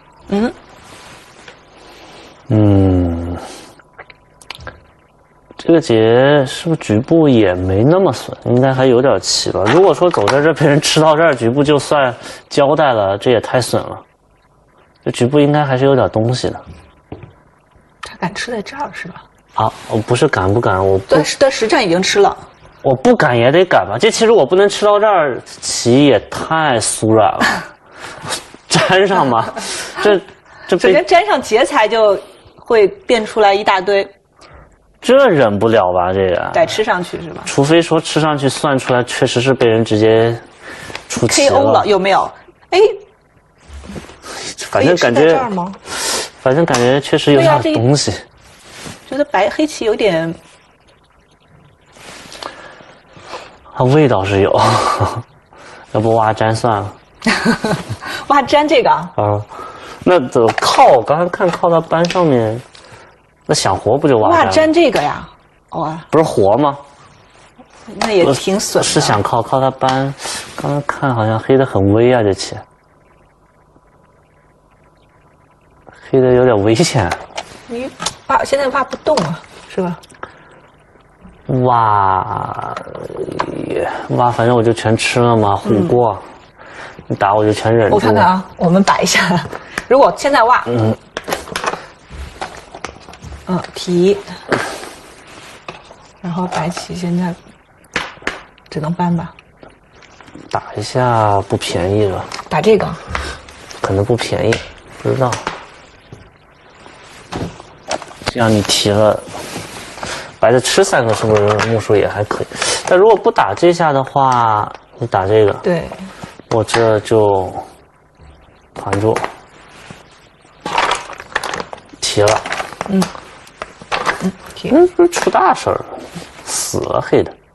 这个劫是不是局部也没那么损？应该还有点棋吧。如果说走在这被人吃到这儿，局部就算交代了，这也太损了。这局部应该还是有点东西的。 他敢吃在这儿是吧？ 我不是敢不敢，我不的实战已经吃了。 我不敢也得敢吧，这其实我不能吃到这儿，棋也太酥软了，粘上嘛，这首先粘上劫财就会变出来一大堆， 这忍不了吧？这个得吃上去是吧？ 除非说吃上去算出来确实是被人直接出棋 KO 了，有没有？哎， 反正感觉反正感觉确实有点东西。 觉得黑棋有点。 它味道是有，要不挖粘算了。 挖粘这个啊？ 那怎么靠？刚才看靠到扳上面，那想活不就挖粘？ 挖粘这个呀？ 不是活吗？ 那也挺损的。 是想靠它扳，刚刚看好像黑的很危啊，这棋。黑的有点危险。 你现在挖不动啊，是吧？ 挖，反正我就全吃了嘛，虎过，你打我就全忍住。 我看看啊，我们摆一下，如果现在挖，提，然后白棋现在只能扳吧。 打一下不便宜了。 打这个？ 可能不便宜，不知道。这样你提了。白的吃3个是不是目数也还可以？但如果不打这下的话，你打这个， 对， 我这就团住，提了， 提， 不是出大事儿，死了黑的，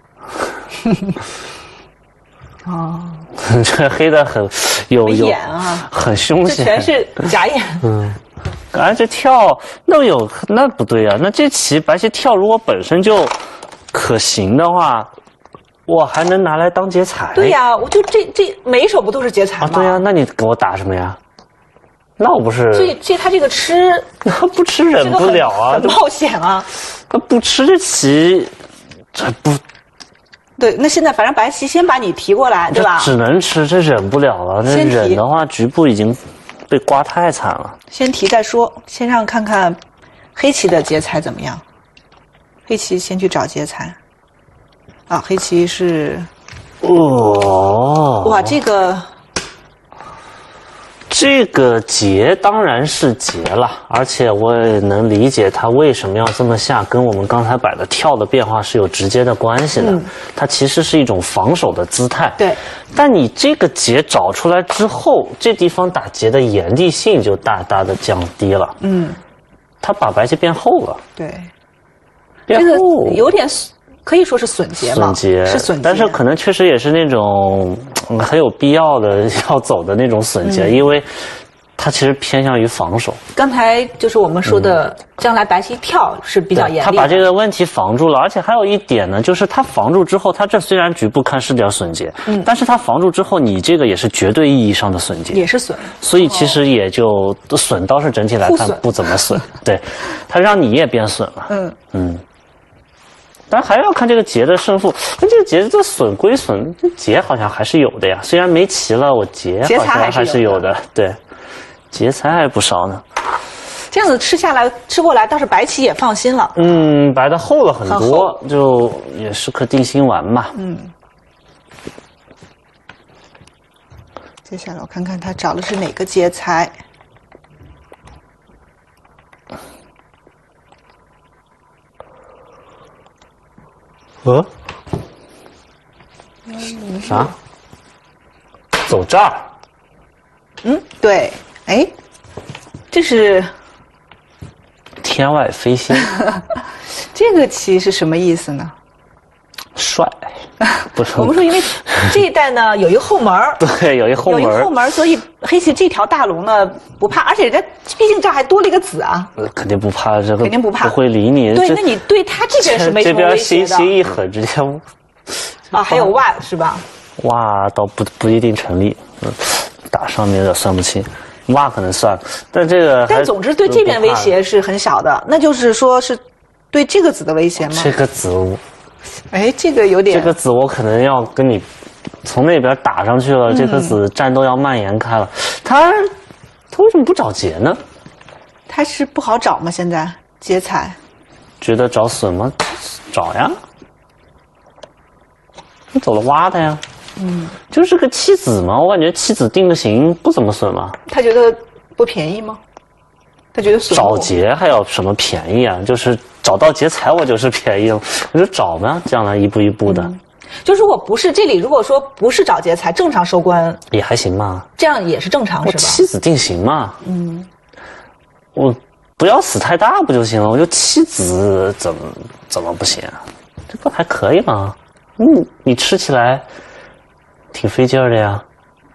这黑的很有眼啊， 很凶险， 这全是假眼， 这跳那不对啊！那这棋白棋跳如果本身就可行的话，我还能拿来当劫财。 对呀，我就这每一手不都是劫财吗？ 对呀，那你给我打什么呀？那我不是？ 所以他这个吃， 那不吃忍不了啊， 很冒险啊。 那不吃这棋，这不。 对，那现在反正白棋先把你提过来，对吧？ 只能吃，这忍不了了。那忍的话，局部已经被刮太惨了。 先提再说，先让看看黑棋的劫财怎么样。黑棋先去找劫财。黑棋是。哇， 这个劫当然是劫了，而且我也能理解他为什么要这么下，跟我们刚才摆的跳的变化是有直接的关系的。它其实是一种防守的姿态。 对。 但你这个劫找出来之后，这地方打劫的严厉性就大大的降低了。他把白棋变厚了。 对。 这个有点可以说是损节嘛， 损节是损节， 但是可能确实也是那种很有必要的要走的那种损节，因为它其实偏向于防守。 刚才就是我们说的，将来白棋跳是比较严厉的。 他把这个问题防住了，而且还有一点呢，就是他防住之后，他这虽然局部看是点损节，但是他防住之后，你这个也是绝对意义上的损节， 也是损， 所以其实也就损倒是整体来看不怎么损，对，他让你也变损了，当然还要看这个节的胜负，那这个节这损归损，这节好像还是有的呀，虽然没齐了，我节好像还是有的，对。节材还不少呢， 这样子吃过来，倒是白棋也放心了。 白的厚了很多，就也是颗定心丸嘛。 接下来我看看他找的是哪个节材。 啥？走这儿？ 对。哎，这是天外飞仙。 这个棋是什么意思呢？ 帅，不是。 我们说，因为这一带呢有一个后门对，有一后门， 所以黑棋这条大龙呢不怕，而且人家毕竟这儿还多了一个子啊。 肯定不怕，这个肯定不怕， 不会理你。 对，那你对他这边是没什么威胁的。 这边心一狠，直接还有哇是吧？ 哇，倒不一定成立。打上面有点算不清。挖可能算，但这个但总之对这边威胁是很小的，那就是说是对这个子的威胁吗？ 这个子， 哎，这个有点， 这个子我可能要跟你从那边打上去了，这颗子战斗要蔓延开了。他为什么不找劫呢？ 他是不好找吗？现在劫财， 觉得找损吗？找呀，你走了挖他呀。就是个弃子嘛，我感觉弃子定个型不怎么损嘛。 他觉得不便宜吗？他觉得损找劫还有什么便宜啊？就是找到劫财我就是便宜了，我就找嘛，将来一步一步的。 就如果不是这里，如果说不是找劫财，正常收官也还行嘛， 这样也是正常，是吧？ 弃子定型嘛，我不要死太大不就行了？我就弃子怎么不行啊？这不还可以吗？你吃起来挺费劲儿的呀，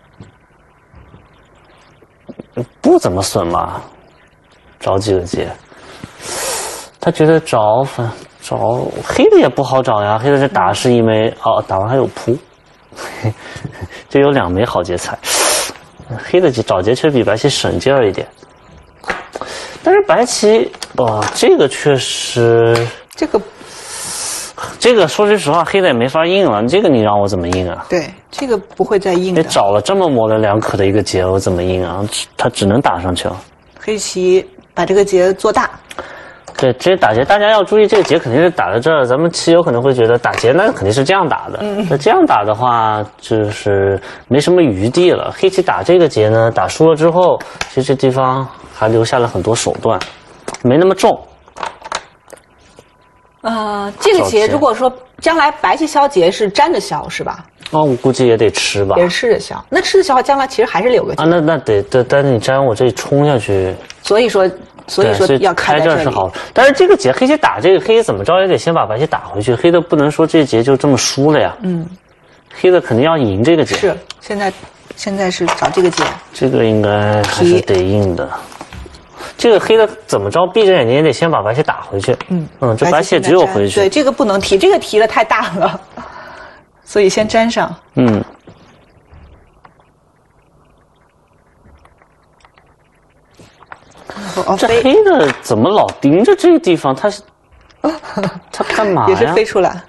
不怎么损嘛，找几个劫。他觉得找黑的也不好找呀，黑的这打是一枚，打完还有扑，这有2枚好劫材。黑的找劫确实比白棋省劲儿一点，但是白棋这个确实这个说句实话，黑的也没法应了。这个你让我怎么应啊？ 对，这个不会再应的。 你找了这么模棱两可的一个劫，我怎么应啊？他只能打上去了。 黑棋把这个劫做大。 对，这打劫大家要注意，这个劫肯定是打在这儿。咱们棋友可能会觉得打劫那肯定是这样打的。那这样打的话，就是没什么余地了。黑棋打这个劫呢，打输了之后，其实这地方还留下了很多手段，没那么重。 这个劫如果说将来白棋消劫是粘着消是吧？ 我估计也得吃吧。 也是吃着消，那吃着消将来其实还是留个劫。 那得，但是你粘我这里冲下去。 所以说要开这是好，但是这个劫黑棋打这个黑棋怎么着也得先把白棋打回去，黑的不能说这劫就这么输了呀。黑的肯定要赢这个劫。 是，现在是找这个劫。 这个应该还是得赢的。这个黑的怎么着，闭着眼睛也得先把白棋打回去。这白棋也只有回去。 对，这个不能提，这个提了太大了，所以先粘上。 这黑的怎么老盯着这个地方？他干嘛呀？ 也是飞出来。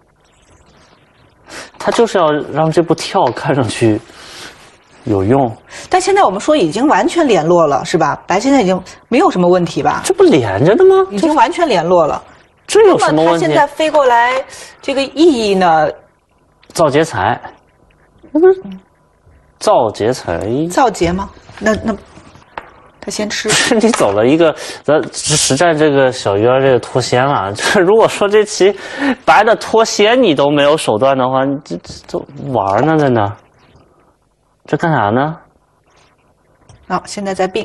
他就是要让这步跳看上去有用。 但现在我们说已经完全联络了，是吧？白现在已经没有什么问题吧？ 这不连着的吗？ 已经完全联络了。 这有什么问题？ 他现在飞过来，这个意义呢？ 造劫财，那不是造劫财？ 造劫吗？那他先吃。 是你走了一个，咱实战这个小鱼儿这个脱先了。这如果说这棋白的脱先你都没有手段的话，你这玩呢在那？这干啥呢？ 现在在并。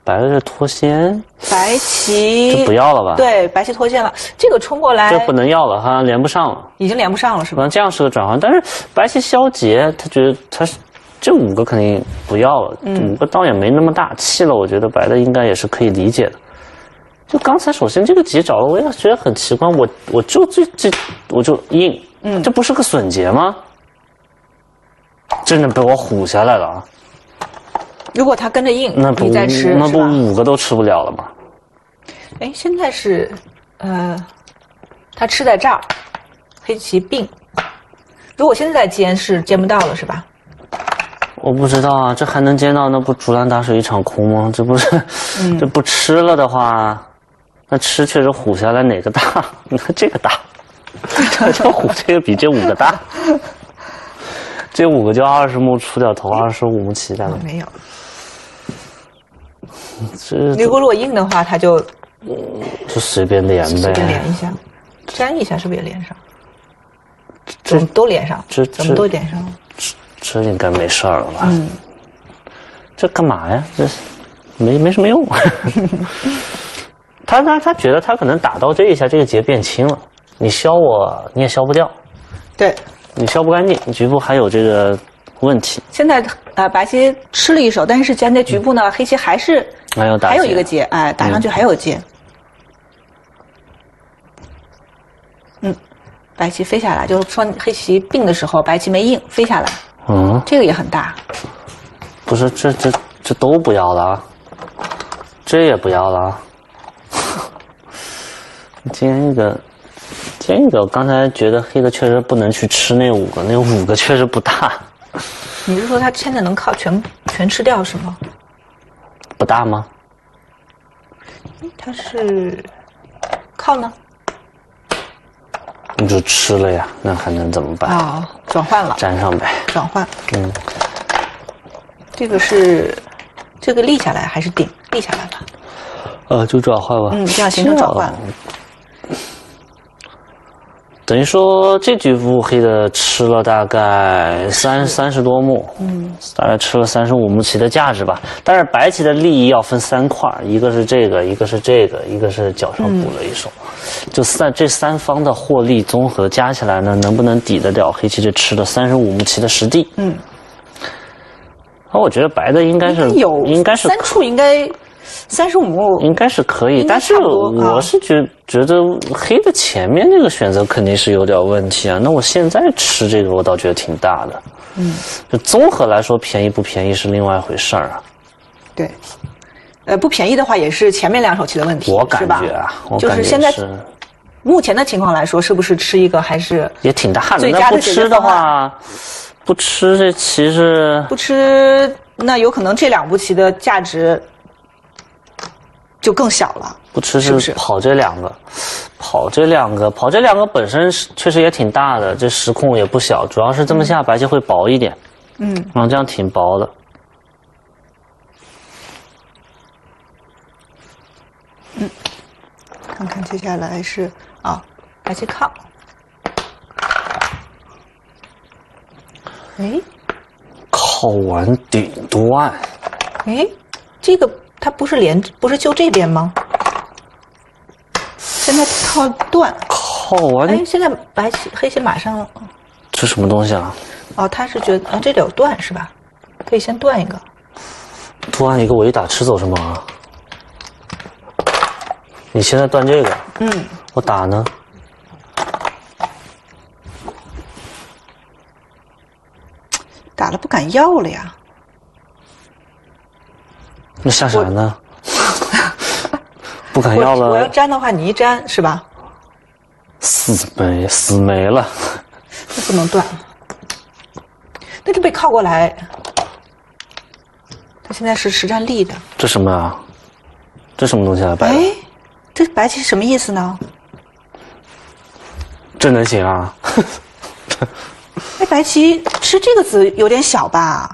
白的是脱先， 白棋这不要了吧？ 对，白棋脱线了，这个冲过来， 这不能要了，好像连不上了， 已经连不上了，是吧？ 可能这样是个转换，但是白棋消劫，他觉得他是这5个肯定不要了，5个倒也没那么大，弃了，我觉得白的应该也是可以理解的。就刚才首先这个劫找了，我也觉得很奇怪，我就我就应，这不是个损劫吗？真的被我唬下来了啊！ 如果他跟着应， 那不你再吃， 那不5个都吃不了了吗？ 哎，现在是，他吃在这儿，黑棋并。如果现在煎是煎不到了，是吧？ 我不知道啊，这还能煎到？那不竹篮打水一场空吗？这不是，这不吃了的话，那吃确实唬下来哪个大？你看这个大，这唬这个比这5个大。这5个就20目出掉头，25目棋大概没有。 这如果硬的话，他就随便连呗， 随便连一下，粘一下是不是也连上？这都连上，怎么都连上了？ 这应该没事儿了吧？这干嘛呀？这没什么用。他觉得他可能打到这一下，这个劫变轻了，你消我你也消不掉。 对。 你消不干净，局部还有这个问题。 现在白棋吃了一手，但是现在局部呢，黑棋还是还有一个劫，哎，打上去还有劫。白棋飞下来，就是说黑棋并的时候，白棋没应，飞下来。这个也很大。 不是，这都不要了啊，这也不要了啊。煎一个。我刚才觉得黑的确实不能去吃那5个，那5个确实不大。 你是说他现在能靠全吃掉是吗？ 不大吗？ 他是靠呢？ 你就吃了呀，那还能怎么办？ 啊，转换了， 粘上呗。 转换。这个立下来还是顶？立下来吧。 就转换吧。 这样形成转换。 等于说这局部黑的吃了大概30多目，大概吃了35目棋的价值吧。但是白棋的利益要分3块，一个是这个，一个是这个，一个是脚上补了一手，就这3方的获利综合加起来呢，能不能抵得了黑棋这吃的35目棋的实地？我觉得白的应该是 3处应该。35目应该是可以，但是我是觉得黑的前面这个选择肯定是有点问题啊。那我现在吃这个，我倒觉得挺大的。就综合来说，便宜不便宜是另外一回事儿啊。 对，不便宜的话也是前面2手棋的问题， 我感觉啊， 就是现在目前的情况来说，是不是吃一个还是也挺大的？ 最佳的不吃的话，不吃这棋是不吃，那有可能这2步棋的价值。就更小了， 不吃是跑这2个，跑这2个本身确实也挺大的，这时空也不小，主要是这么下白棋会薄一点，然后这样挺薄的， 看看接下来是白棋靠， 靠完顶断， 这个。它不是就这边吗？现在靠断， 靠完。 现在黑棋马上。 这什么东西啊？ 他是觉得这里有断是吧？可以先断一个。 断一个，我一打吃走是吗？你现在断这个？我打呢？ 打了不敢要了呀。 那下啥呢？不敢要了。 我要粘的话，你一粘是吧？ 死没了。 那不能断。那就被靠过来。他现在是实战立的。 这什么啊？这什么东西啊？白。 这白棋什么意思呢？ 这能行啊？ 白棋吃这个子有点小吧？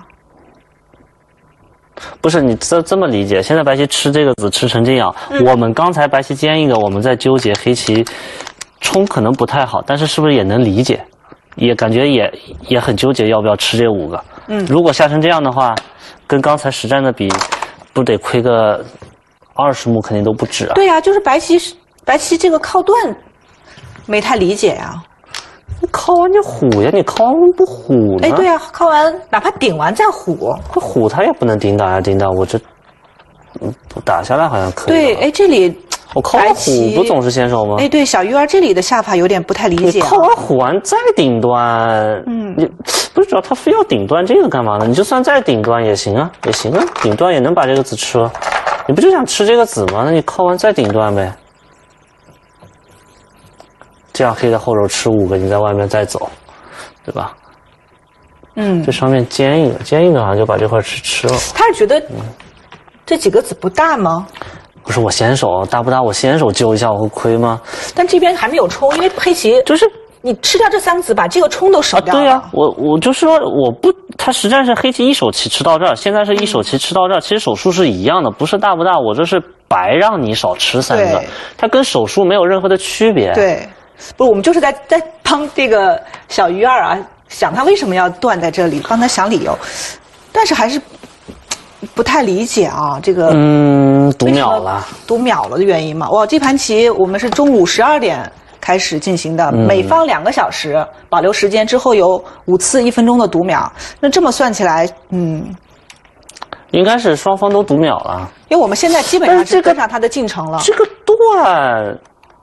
不是你这么理解，现在白棋吃这个子吃成这样，我们刚才白棋煎一个，我们在纠结黑棋冲可能不太好，但是是不是也能理解？也感觉也很纠结要不要吃这5个。如果下成这样的话，跟刚才实战的比，不得亏个 20目肯定都不止啊。 对呀、就是白棋这个靠断，没太理解呀、 你靠完就虎呀，你靠完不虎呢？ 哎，对呀、靠完哪怕顶完再虎。 这虎它也不能顶打呀，顶打我这，不打下来好像可以。 对，哎，这里我靠完虎不总是先手吗？ 哎，对，小鱼儿这里的下法有点不太理解、啊。 你靠完虎完再顶断，你不是主要他非要顶断这个干嘛呢？你就算再顶断也行啊，也行啊，顶断也能把这个子吃了。你不就想吃这个子吗？那你靠完再顶断呗。这样黑的后手吃5个，你在外面再走，对吧？这上面尖一个好像就把这块吃了。 他是觉得这几个子不大吗？ 不是我先手大不大？我先手揪一下我会亏吗？ 但这边还没有冲，因为黑棋就是你吃掉这3个子，把这个冲都省掉了。 对呀、我就说我不，他实战是黑棋一手棋吃到这儿，现在是一手棋吃到这儿，其实手数是一样的，不是大不大，我这是白让你少吃3个，它跟手数没有任何的区别。 对，不是我们就是在帮这个小鱼儿啊，想他为什么要断在这里，帮他想理由，但是还是不太理解啊，这个读秒了， 读秒了的原因嘛。哇，这盘棋我们是中午12点开始进行的，每方2个小时，保留时间之后有5次1分钟的读秒。那这么算起来， 应该是双方都读秒了， 因为我们现在基本上是跟上他的进程了。 这个断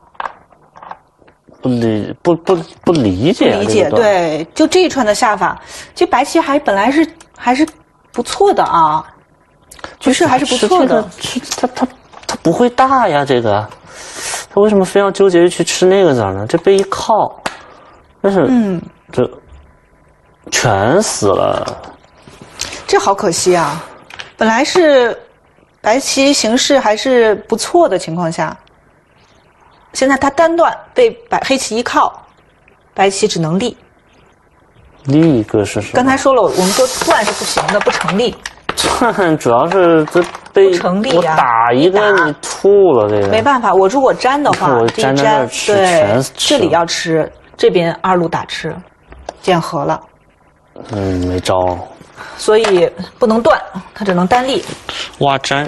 不理解， 理解，对，就这一串的下法，其实白棋本来还是不错的啊，局势还是不错的。 它不会大呀，这个，他为什么非要纠结于去吃那个子呢？这被一靠，但是这全死了， 这好可惜啊！本来是白棋形势还是不错的情况下，现在他单断被黑棋一靠，白棋只能立。 立一个是什么？ 刚才说了，我们说断是不行的，不成立。 断主要是这被不成立啊！ 我打一个你吐了这个。 没办法，我如果粘的话， 我粘在这儿吃， 对，这里要吃，这边2路打吃，见合了。 没招。 所以不能断，它只能单立。 挖粘。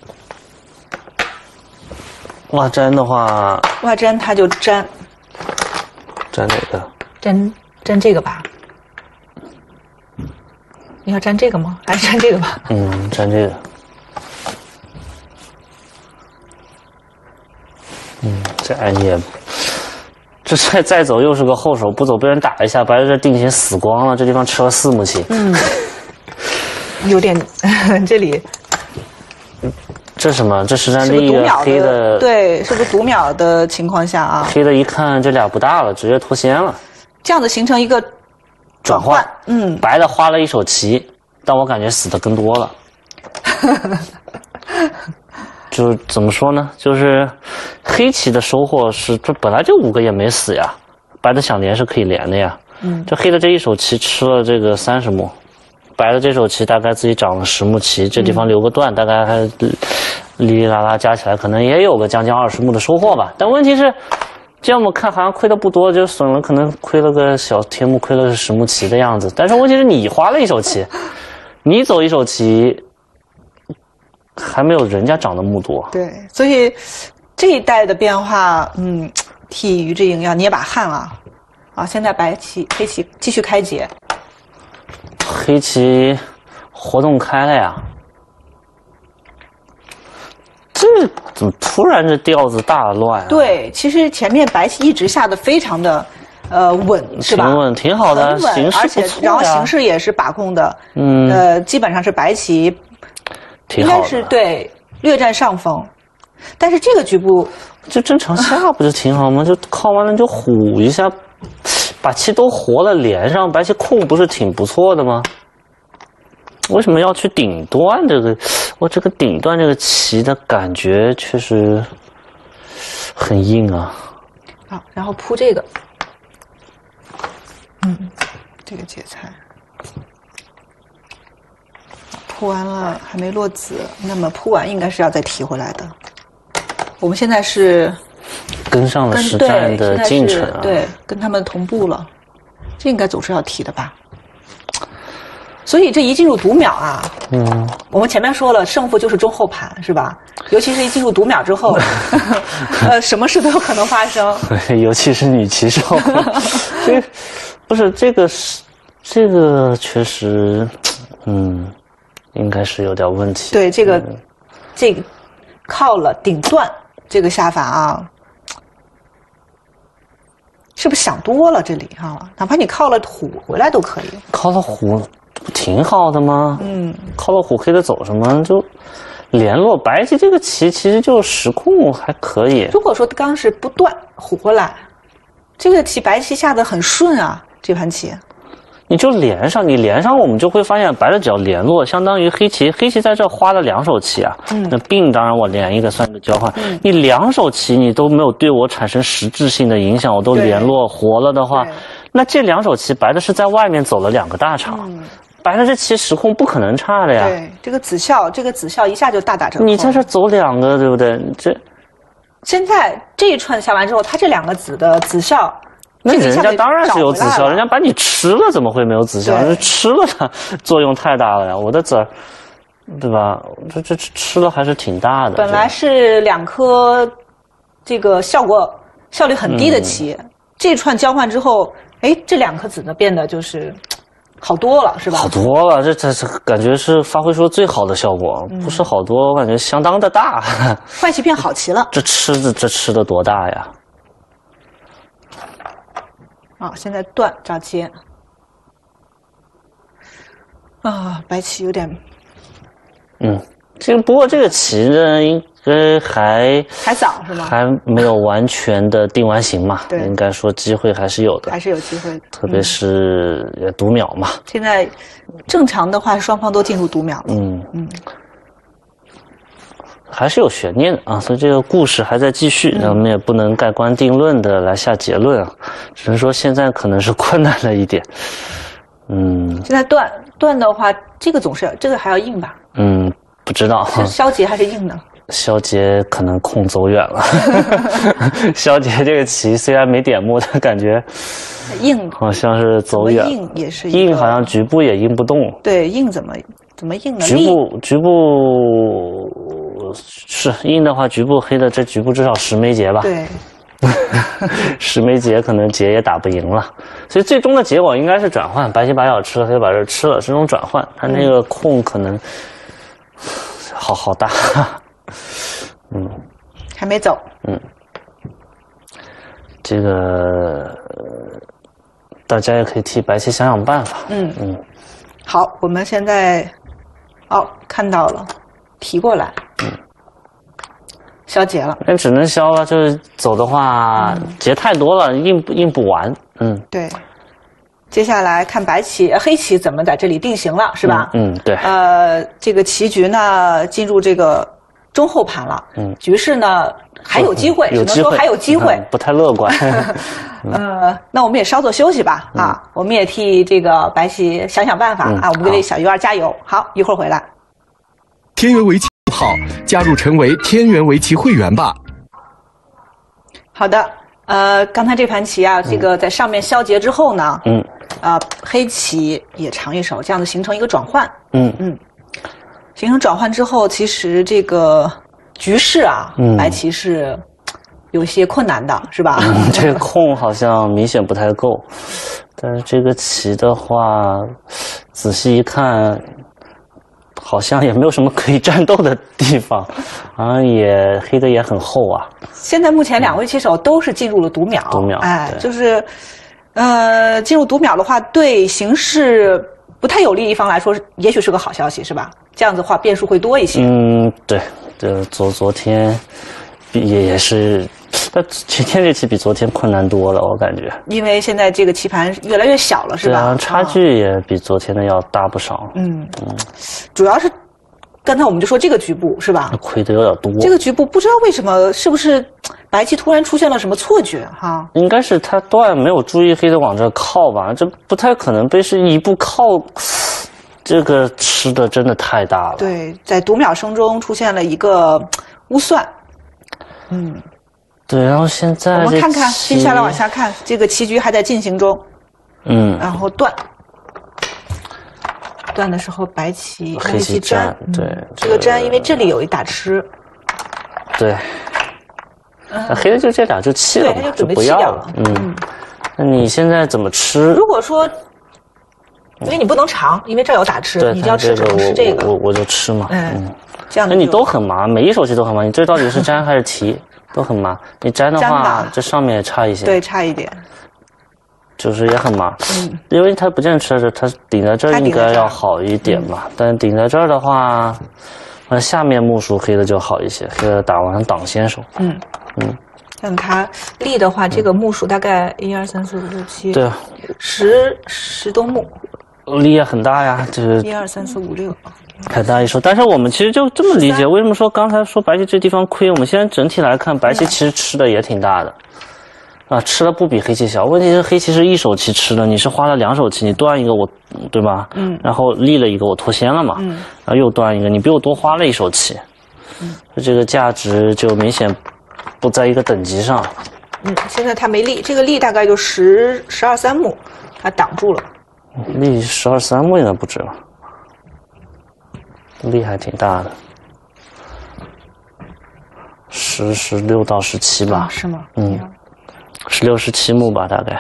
挖粘的话， 挖粘它就粘。 粘哪个？ 粘这个吧。你要粘这个吗？还是粘这个吧？ 粘这个。这你也，这再走又是个后手，不走被人打一下，白这定型死光了。这地方吃了4目棋。 有点这里。 这什么？这实战第一个黑的， 对，是不是读秒的情况下啊？ 黑的一看这俩不大了，直接脱先了。 这样子形成一个转换。 白的花了一手棋，但我感觉死的更多了。就怎么说呢？就是黑棋的收获是，这本来就5个也没死呀，白的想连是可以连的呀。这黑的这一手棋吃了这个30目，白的这手棋大概自己长了10目棋，这地方留个断，大概还哩哩啦啦加起来可能也有个将近20目的收获吧。但问题是，这样我看好像亏的不多，就损了可能亏了个小天目，亏了个10目棋的样子。但是问题是你花了一手棋，你走一手棋。还没有人家长的目多， 对，所以这一代的变化，替于志颖要捏把汗啊！啊，现在黑棋继续开解， 黑棋活动开了呀！这怎么突然这调子大乱啊？ 对，其实前面白棋一直下的非常的稳，是吧？ 挺稳，挺好的，形势而且然后形势也是把控的，基本上是白棋。应该是对略占上风，但是这个局部就正常下不就挺好吗？就靠完了就虎一下，把棋都活了连上，白棋控不是挺不错的吗？为什么要去顶断这个？我这个顶断这个棋的感觉确实很硬啊。 好，然后铺这个，这个解菜。铺完了还没落子，那么铺完应该是要再提回来的。我们现在是跟上了实战的进程啊， 对，跟他们同步了，这应该总是要提的吧。所以这一进入读秒啊， 我们前面说了，胜负就是中后盘，是吧？尤其是一进入读秒之后，什么事都有可能发生。 尤其是女棋手，这个确实，应该是有点问题。 对，这个靠了顶断这个下法啊，是不是想多了？这里哈，哪怕你靠了虎回来都可以。 靠了虎不挺好的吗？靠了虎黑的走什么就联络白棋这个棋其实就时控还可以。 如果说刚是不断虎回来，这个棋白棋下的很顺啊，这盘棋。 你就连上，我们就会发现白的只要联络，相当于黑棋在这花了2手棋啊。那并当然我连一个算一个交换。你2手棋你都没有对我产生实质性的影响，我都联络活了的话，那这2手棋白的是在外面走了2个大场。白的这棋时控不可能差的呀。 对，这个子效一下就大打折扣。 你在这走2个，对不对？ 现在这一串下完之后，他这2个子的子效。 那人家当然是有子效，人家把你吃了，怎么会没有子效？吃了它作用太大了呀！我的子儿，对吧？这吃了还是挺大的。 本来是2颗这个效率很低的棋，这串交换之后，哎，这2颗子呢变得就是好多了，是吧？ 好多了，这感觉是发挥出最好的效果，不是好多，我感觉相当的大。 坏棋变好棋了， 这吃的多大呀？ 现在断找接啊，白棋有点， 不过这个棋呢，应该还早是吗？ 还没有完全的定完形嘛， 对， 应该说机会还是有的， 还是有机会的， 特别是读秒嘛。 现在正常的话，双方都进入读秒了， 还是有悬念的啊，所以这个故事还在继续，我们也不能盖棺定论的来下结论啊，只能说现在可能是困难了一点。 现在断的话，这个还要硬吧？ 不知道是消劫还是硬呢？ 消劫可能空走远了。消劫这个棋虽然没点目，但感觉硬好像是走远了。 硬也是硬，好像局部也硬不动。 对，硬怎么硬呢？ 局部是硬的话，局部黑的这局部至少10枚劫吧。 对 ，10枚劫可能劫也打不赢了，所以最终的结果应该是转换，白棋把角吃了，黑把这吃了，这种转换，它那个空可能好大。 还没走。 这个大家也可以替白棋想想办法。 好，我们现在看到了，提过来。消劫了， 那只能消了。就是走的话，劫太多了，硬不完。 对。接下来看黑棋怎么在这里定型了，是吧？ 对。 这个棋局呢进入这个中后盘了。局势呢还有机会，只能说还有机会， 不太乐观。 那我们也稍作休息吧。我们也替这个白棋想想办法啊！我们给小鱼儿加油。好，一会儿回来。 天元围棋号，加入成为天元围棋会员吧。 好的，刚才这盘棋啊，这个在上面消劫之后呢，黑棋也长一手，这样子形成一个转换。形成转换之后，其实这个局势啊，白棋是有些困难的，是吧？ 这个空好像明显不太够，但是这个棋的话，仔细一看，好像也没有什么可以战斗的地方，好像黑的也很厚啊。 现在目前2位棋手都是进入了读秒，就是进入读秒的话，对形势不太有利一方来说，也许是个好消息，是吧？这样子的话变数会多一些。 对，昨天也是，但今天这棋比昨天困难多了，我感觉。因为现在这个棋盘越来越小了，是吧？ 对啊，差距也比昨天的要大不少。 主要是刚才我们就说这个局部是吧？ 亏的有点多。 这个局部不知道为什么，是不是白棋突然出现了什么错觉哈？ 应该是他断没有注意黑的往这靠吧，这不太可能被是一步靠。这个吃的真的太大了。 对，在读秒声中出现了一个乌算。 对，然后现在我们看看，接下来往下看，这个棋局还在进行中。然后断。 断的时候白棋黑棋粘，对， 这个粘，因为这里有一打吃， 对，那黑的就这俩就弃了嘛，就不要了，那你现在怎么吃？ 如果说，因为你不能长，因为这儿有打吃，你就要吃这个， 我就吃嘛， 这样。 那你都很麻，每一手棋都很麻，你这到底是粘还是提，都很麻。你粘的话，这上面也差一些， 对，差一点。 就是也很麻，因为它不见得吃在这，它顶在这儿应该要好一点嘛。但顶在这儿的话，下面目数黑的就好一些，黑的打完挡先手。 像它立的话，这个目数大概1、2、3、4、5、6、7， 对 ，10多目， 力也很大呀，就是 1、2、3、4、5、6， 很大一手。但是我们其实就这么理解，为什么说刚才说白棋这地方亏？我们现在整体来看，白棋其实吃的也挺大的。吃的不比黑棋小，问题是黑棋是一手棋吃的，你是花了2手棋，你断一个我，对吧？然后立了一个我脱先了嘛，然后又断一个，你比我多花了1手棋，这个价值就明显不在一个等级上。 现在他没立，这个立大概就12、13目，他挡住了。 立12、13目应该不止了，立还挺大的，16到17吧？ 是吗 ？16、17目吧，大概。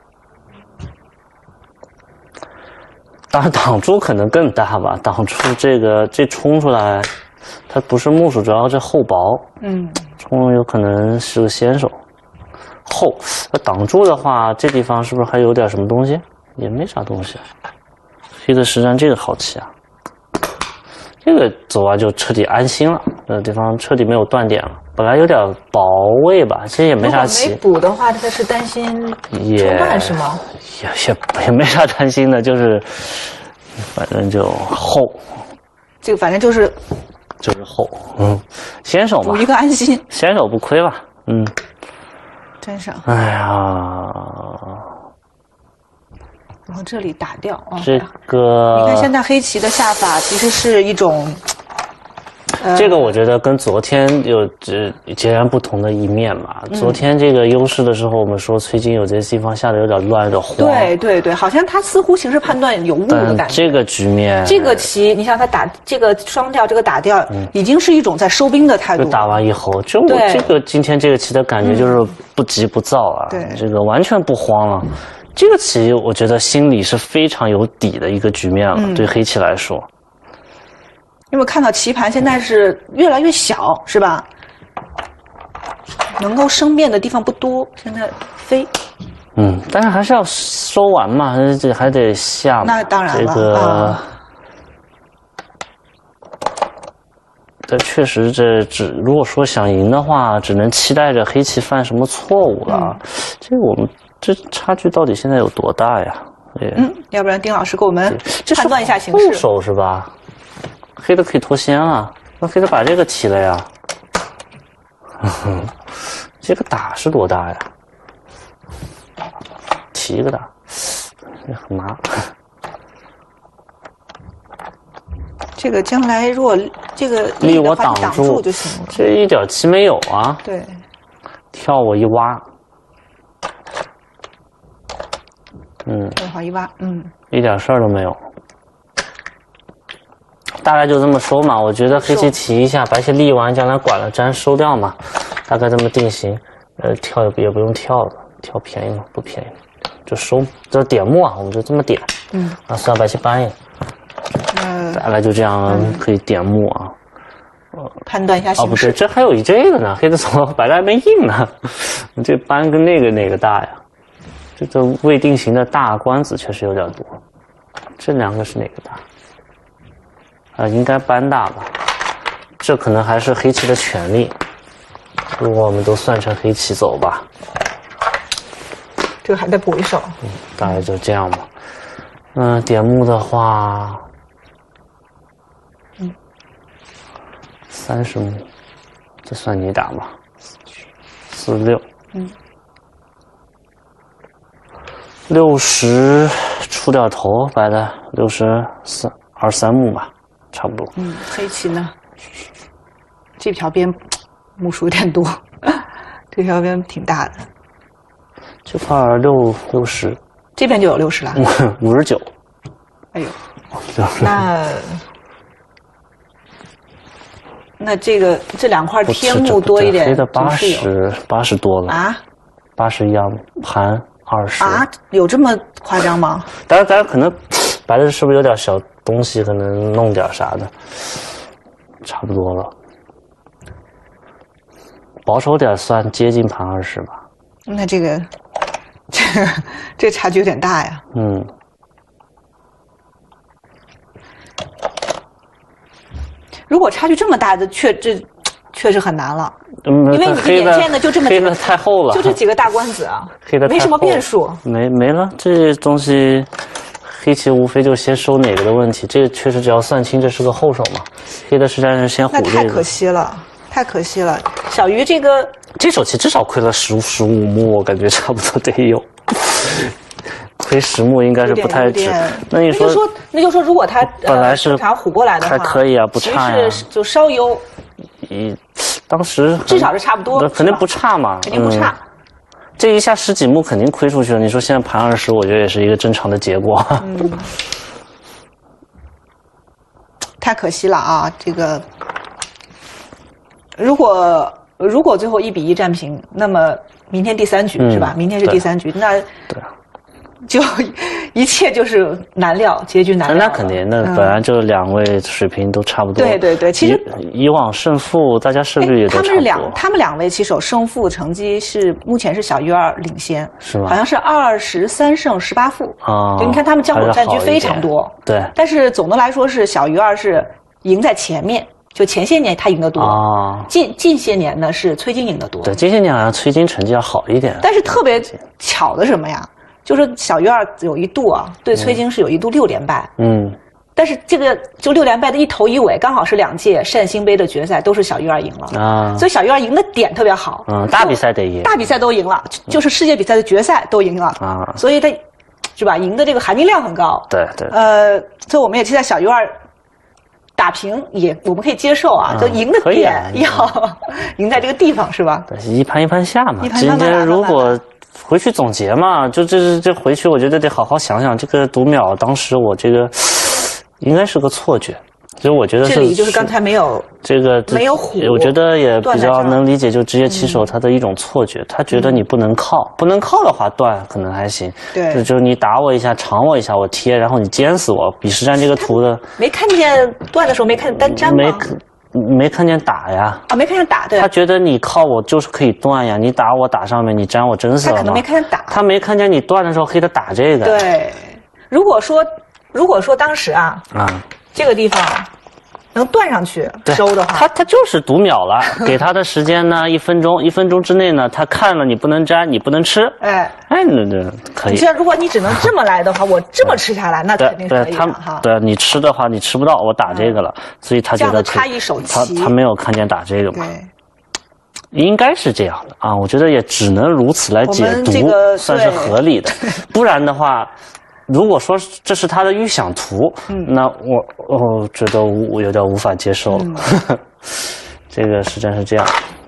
当然挡住可能更大吧，挡住这冲出来，它不是目数，主要这厚薄。冲有可能是个先手。厚，那挡住的话，这地方是不是还有点什么东西？也没啥东西。黑的实战这个好棋啊，这个走完就彻底安心了，这个地方彻底没有断点了。本来有点保卫吧，其实也没啥棋。 如果没补的话，他是担心冲断是吗？ 也没啥担心的，就是反正就厚。 这个反正就是厚，先手嘛， 补一个安心， 先手不亏吧， 粘上。 哎呀， 然后这里打掉这个你看现在黑棋的下法其实是一种。 这个我觉得跟昨天有截然不同的一面嘛。昨天这个优势的时候，我们说崔金有些地方下的有点乱，有点慌。 对，好像他似乎形势判断有误的感觉。 这个局面， 这个棋，你像他打这个双调，这个打掉，已经是一种在收兵的态度。 就打完以后，就我这个今天这个棋的感觉就是不急不躁啊，这个完全不慌了。这个棋我觉得心里是非常有底的一个局面了，对黑棋来说。 因为看到棋盘现在是越来越小，是吧？能够生变的地方不多，现在飞。 但是还是要收完嘛，这还得下嘛。 那当然了。 这个，这确实如果说想赢的话，只能期待着黑棋犯什么错误了。这个我们这差距到底现在有多大呀？ 要不然丁老师给我们判断一下形势。 后手是吧？黑的可以脱先了，那黑的把这个提了呀。这个打是多大呀？提一个打，也很麻。 这个将来如果这个力我挡住就行了， 这一点棋没有啊。 对， 跳我一挖， 正好一挖， 一点事儿都没有。大概就这么收嘛，我觉得黑棋提一下，白棋立完，将来管了粘收掉嘛，大概这么定型。跳也不用跳了，跳便宜嘛，不便宜，就收，这点目啊，我们就这么点。算了，白棋搬一个，大概就这样可以点目啊。 判断一下形势。 不对，这还有这个呢，黑的走白的还没应呢，你这搬跟那个大呀，这未定型的大官子确实有点多，这两个是哪个大？应该搬大吧，这可能还是黑棋的权利。如果我们都算成黑棋走吧， 这个还得补一手。 大概就这样吧。点目的话，30目，这算你打吧，46。60出点头，白的23目吧。差不多。 黑棋呢？这条边目数有点多，这条边挺大的。 这块60， 这边就有60了。 59。 哎呦， 那这2块天目多一点， 黑的80多了啊，80样盘20 啊，有这么夸张吗？ 当然可能白的是不是有点小东西，可能弄点啥的，差不多了。保守点算接近盘20吧。 那这差距有点大呀。如果差距这么大的，确实很难了。因为你的眼见的就这么黑的太厚了， 就这几个大官子啊， 黑的没什么变数。 没了，这东西黑棋无非就先收哪个的问题。这个确实只要算清这是个后手嘛，黑的实战是先虎这个。 那太可惜了，太可惜了。小鱼这手棋至少亏了15目，我感觉差不多得有。亏10目应该是不太值。那就说，如果他本来是长虎过来的话， 还可以啊，不差呀。 其实就稍优。 当时至少是差不多， 肯定不差嘛， 肯定不差。 这一下10几目肯定亏出去了。你说现在盘20，我觉得也是一个正常的结果。 太可惜了啊！这个，如果最后1比1战平，那么明天第3局是吧？明天是第3局，那对。 就一切就是难料，结局难料。 那肯定，那本来就2位水平都差不多。 对，其实以往胜负大家胜率也都差不多。 他们2位棋手胜负成绩目前是小鱼儿领先， 是吗？ 好像是23胜18负啊。就你看他们交手战局非常多， 对。 但是总的来说是小鱼儿是赢在前面，就前些年他赢得多啊。近些年呢是崔晶赢得多。 对，近些年好像崔晶成绩要好一点。 但是特别巧的什么呀？就是小鱼儿有一度啊，对崔晶是有一度6连败。但是这个就6连败的一头一尾，刚好是2届单星杯的决赛都是小鱼儿赢了啊，所以小鱼儿赢的点特别好。 大比赛得赢， 大比赛都赢了，就是世界比赛的决赛都赢了啊，所以他是吧，赢的这个含金量很高。 对。 所以我们也期待小鱼儿打平我们可以接受啊，就赢的点要赢在这个地方是吧？ 对，一盘一盘下嘛。今天如果回去总结嘛，就这回去，我觉得得好好想想这个读秒。当时我这个应该是个错觉，所以我觉得这里就是刚才没有虎， 我觉得也比较能理解，就职业棋手他的一种错觉，他觉得你不能靠的话断可能还行， 对， 就是你打我一下，长我一下，我贴，然后你尖死我。比实战这个图的没看见断的时候，没看见单粘吗？ 没看见打呀？ 啊，没看见打，对。 他觉得你靠我就是可以断呀，你打我打上面，你粘我真死了吗？ 他可能没看见打， 他没看见你断的时候黑他打这个。 对，如果说当时这个地方能断上去收的话， 他就是读秒了，给他的时间呢1分钟，1分钟之内呢，他看了你不能粘，你不能吃，那可以。 你如果你只能这么来的话，我这么吃下来，那肯定可以哈。 对，你吃的话你吃不到，我打这个了，所以他觉得差一手棋， 他没有看见打这个嘛。应该是这样的啊，我觉得也只能如此来解读，算是合理的，不然的话。如果说这是他的预想图，那我觉得我有点无法接受了。这个实战是这样，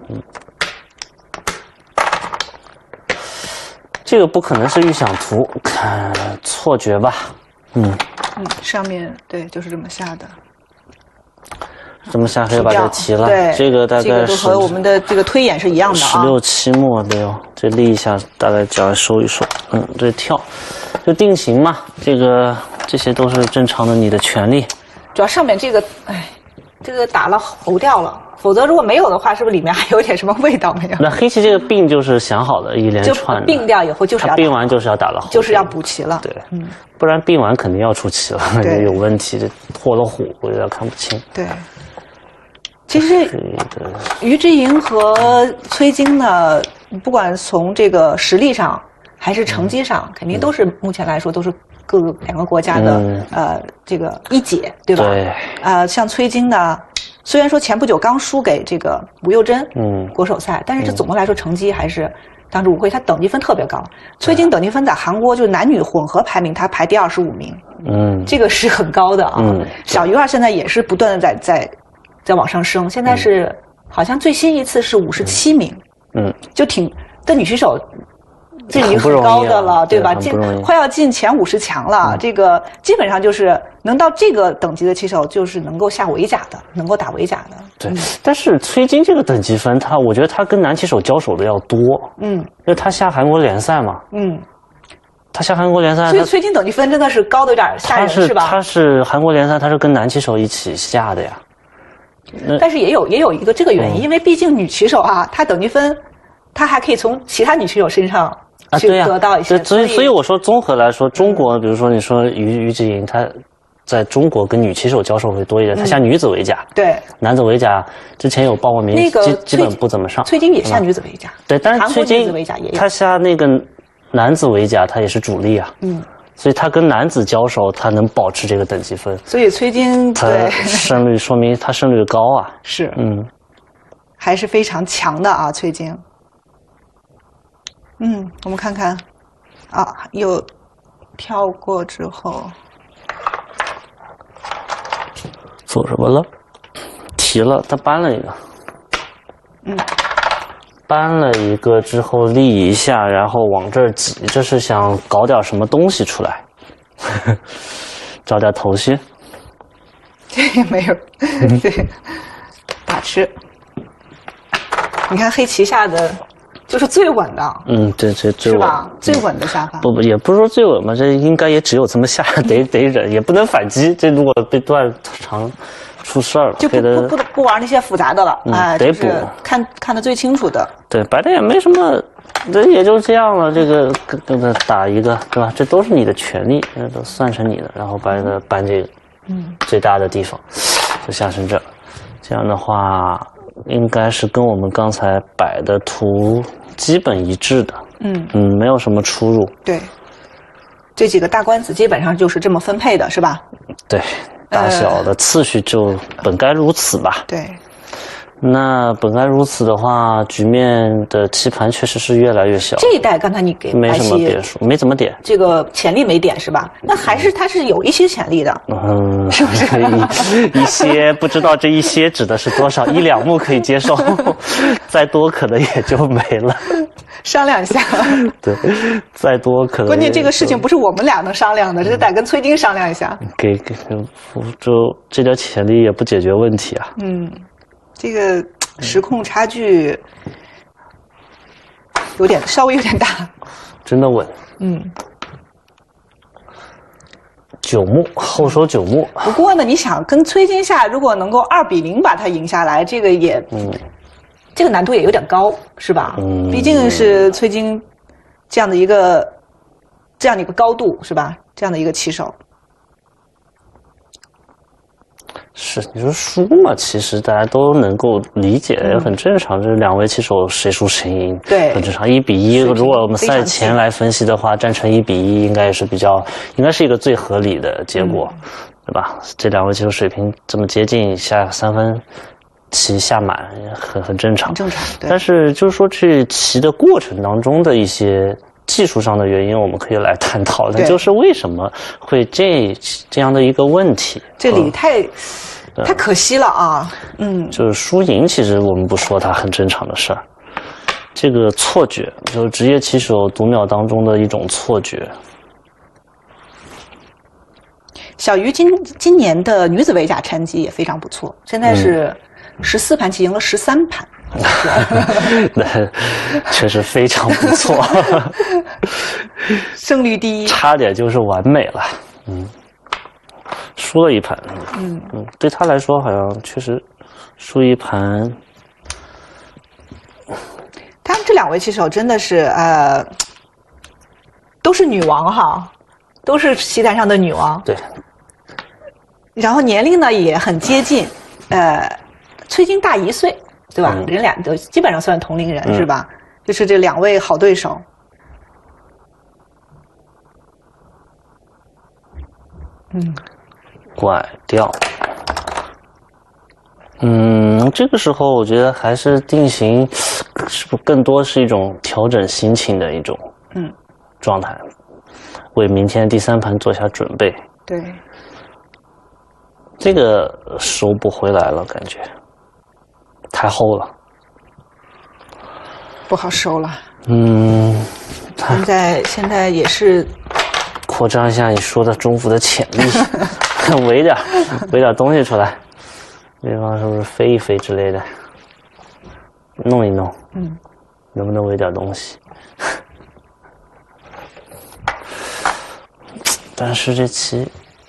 这个不可能是预想图，看错觉吧。 上面对就是这么下的。 这么下可以把这齐了， 对， 这个大概是和我们的这个推演是一样的啊。 16、7目得有，这立一下，大概这样收一收，这跳，就定型嘛，这些都是正常的，你的权利。 主要上面这个，这个打了糊掉了，否则如果没有的话，是不是里面还有点什么味道没有？ 那黑棋这个并就是想好的一连串的， 并掉以后就是要并完就是要打了， 就是要补齐了。 对，不然并完肯定要出棋了，有问题，这破了虎，我有点看不清。 对。其实，于之莹和崔晶呢，不管从这个实力上还是成绩上，肯定都是目前来说都是2个国家的这个一姐，对吧？ 对。 像崔晶呢，虽然说前不久刚输给这个吴又珍，国手赛，但是这总的来说成绩还是当之无愧，她等级分特别高。崔晶等级分在韩国就是男女混合排名，她排第25名，这个是很高的啊。小鱼儿现在也是不断的在往上升，现在是好像最新一次是57名，就挺的女棋手这已经很高的了，对吧？快要进前50强了，这个基本上就是能到这个等级的棋手，就是能够下围甲的，能够打围甲的。 对，但是崔金这个等级分，我觉得他跟男棋手交手的要多，因为他下韩国联赛嘛，他下韩国联赛， 所以崔金等级分真的是高的有点吓人，是吧？ 他是韩国联赛，他是跟男棋手一起下的呀。 但是也有一个这个原因，因为毕竟女棋手啊，她等级分，她还可以从其他女棋手身上去得到一些。 所以我说综合来说，中国比如说你说于之莹，她在中国跟女棋手交手会多一点，她下女子围甲， 对， 男子围甲之前有报过名， 那个基本不怎么上。 崔金也下女子围甲， 对，但是崔金她下那个男子围甲，她也是主力啊，所以他跟男子交手，他能保持这个等级分。 所以崔金对胜率说明他胜率高啊。 是，还是非常强的啊，崔金。我们看看，啊，又跳过之后， 做什么了？提了，他搬了一个。搬了一个之后立一下，然后往这儿挤，这是想搞点什么东西出来，找点头绪。 这也没有，对，打吃。你看黑棋下的就是最稳的， 这最是吧？最稳的下法。 不，也不是说最稳嘛，这应该也只有这么下，得忍，也不能反击。这如果被断长。出事儿了， 就不玩那些复杂的了， 得补， 看得最清楚的。 对，白的也没什么，这也就这样了。这个跟他打一个，对吧？这都是你的权利，都算成你的。然后把这个搬这个，最大的地方就下成这，这样的话应该是跟我们刚才摆的图基本一致的。没有什么出入。 对，这几个大官子基本上就是这么分配的，是吧？ 对。大小的次序就本该如此吧。 对， 那本该如此的话，局面的棋盘确实是越来越小。 这一代刚才你给没什么别墅，没怎么点。 这个潜力没点是吧？那还是它是有一些潜力的。是不是？ 一些不知道这一些指的是多少，1、2目可以接受，再多可能也就没了。 商量一下。 对，再多可能。 关键这个事情不是我们俩能商量的，这得跟崔金商量一下。 就这点潜力也不解决问题啊。 这个时空差距稍微有点大。 真的稳。9目，后手9目。 不过呢，你想跟崔金下，如果能够2比0把他赢下来，这个也这个难度也有点高，是吧？毕竟是崔金这样的一个高度，是吧？这样的一个棋手。 是，你说输嘛，其实大家都能够理解，也很正常。这2位棋手谁输谁赢， 对， 很正常。1比1，如果我们赛前来分析的话，战成1比1，应该是一个最合理的结果，对吧？这2位棋手水平这么接近，下3分棋下满，很正常。 正常。对。 但是就是说，这棋的过程当中的一些技术上的原因，我们可以来探讨的，就是为什么会这样的一个问题。 这里太可惜了啊！ 就是输赢，其实我们不说它很正常的事儿。这个错觉，就是职业棋手读秒当中的一种错觉。 小鱼今年的女子围甲成绩也非常不错，现在是14盘棋赢了13盘。 那确实非常不错， 胜率第一， 差点就是完美了。输了1盘。对他来说好像确实输1盘。 他们这2位棋手真的是都是女王哈，都是棋坛上的女王。 对。 然后年龄呢也很接近，崔金大1岁。对吧？人俩都基本上算同龄人，是吧？就是这2位好对手。 拐掉。这个时候我觉得还是定型，是不是更多是一种调整心情的一种状态，为明天第3盘做下准备。 对。 这个收不回来了，感觉。太厚了， 不好收了。 现在也是扩张一下你说的中府的潜力，围点东西出来，对方是不是飞一飞之类的，弄一弄，能不能围点东西？但是这棋，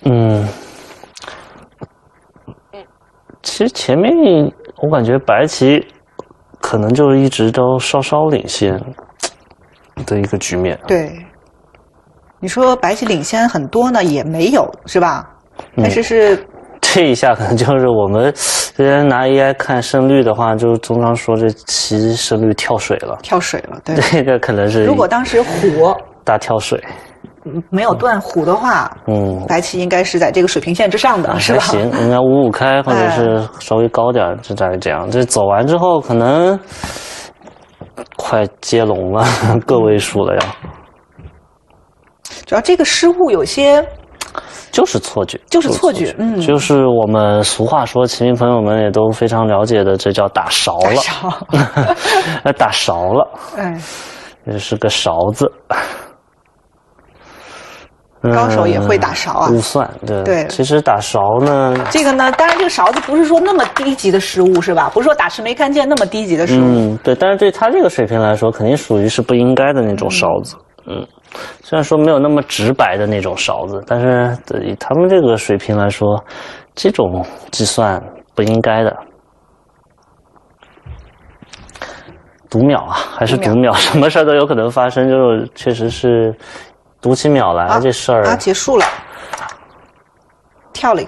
其实前面我感觉白棋可能就一直都稍稍领先的一个局面。 对，你说白棋领先很多呢，也没有，是吧？但是这一下可能就是我们之前拿 AI 看胜率的话，就通常说这棋胜率跳水了。跳水了，对，这个可能是如果当时虎大跳水。 没有断虎的话，白棋应该是在这个水平线之上的，是吧？ 还行，应该5-5开，或者是稍微高点，就大概这样。这走完之后，可能快接龙了，个位数了要。 主要这个失误有些就是错觉， 就是我们俗话说，棋迷朋友们也都非常了解的，这叫打勺了，打勺了，这是个勺子。 高手也会打勺啊， 估算，对。其实打勺呢， 这个呢，当然这个勺子不是说那么低级的失误，是吧？不是说打吃没看见那么低级的失误。 对。但是对他这个水平来说，肯定属于是不应该的那种勺子。虽然说没有那么直白的那种勺子，但是以他们这个水平来说，这种计算不应该的。读秒啊，还是读秒，什么事儿都有可能发生，就是确实是。读起秒来这事儿结束了，跳了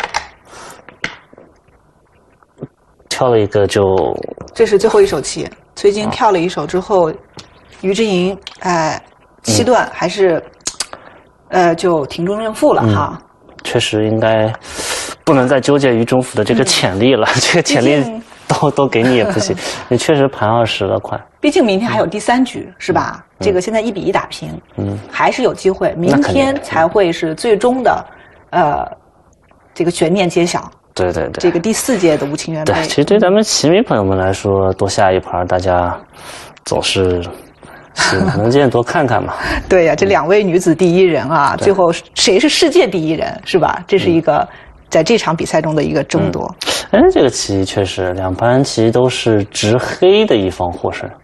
一个就这是最后一手棋，崔晶跳了一手之后，于之莹7段还是就庭中认负了哈。 确实应该不能再纠结于中府的这个潜力了，这个潜力都给你也不行，你确实盘20了快。 毕竟明天还有第3局是吧？这个现在1比1打平，还是有机会。明天才会是最终的，这个悬念揭晓。 对。 这个第4届的吴清源杯。 对，其实对咱们棋迷朋友们来说，多下一盘，大家总是能见多看看嘛。 对呀，这2位女子第1人啊，最后谁是世界第1人是吧？这是一个在这场比赛中的一个争夺。 这个棋确实2盘棋都是执黑的一方获胜。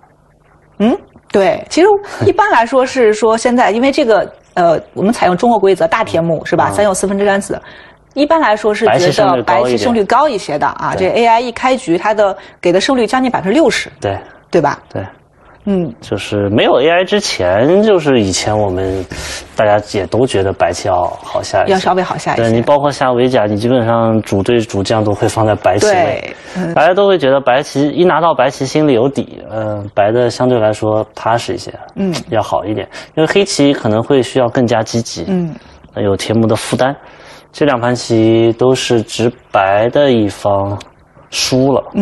对，其实一般来说是说现在因为这个我们采用中国规则大天目是吧？3有4分之3子，一般来说是觉得白棋胜率高一些的啊。这 AI 一开局它的给的胜率将近60%，对吧？ 对。就是没有 AI 之前，就是以前我们大家也都觉得白棋要好下一些， 要稍微好下一些。 对，你包括下围甲，你基本上主队主将都会放在白棋位，大家都会觉得白棋一拿到白棋心里有底，白的相对来说踏实一些，要好一点，因为黑棋可能会需要更加积极，有天目的负担。这2盘棋都是执白的一方输了，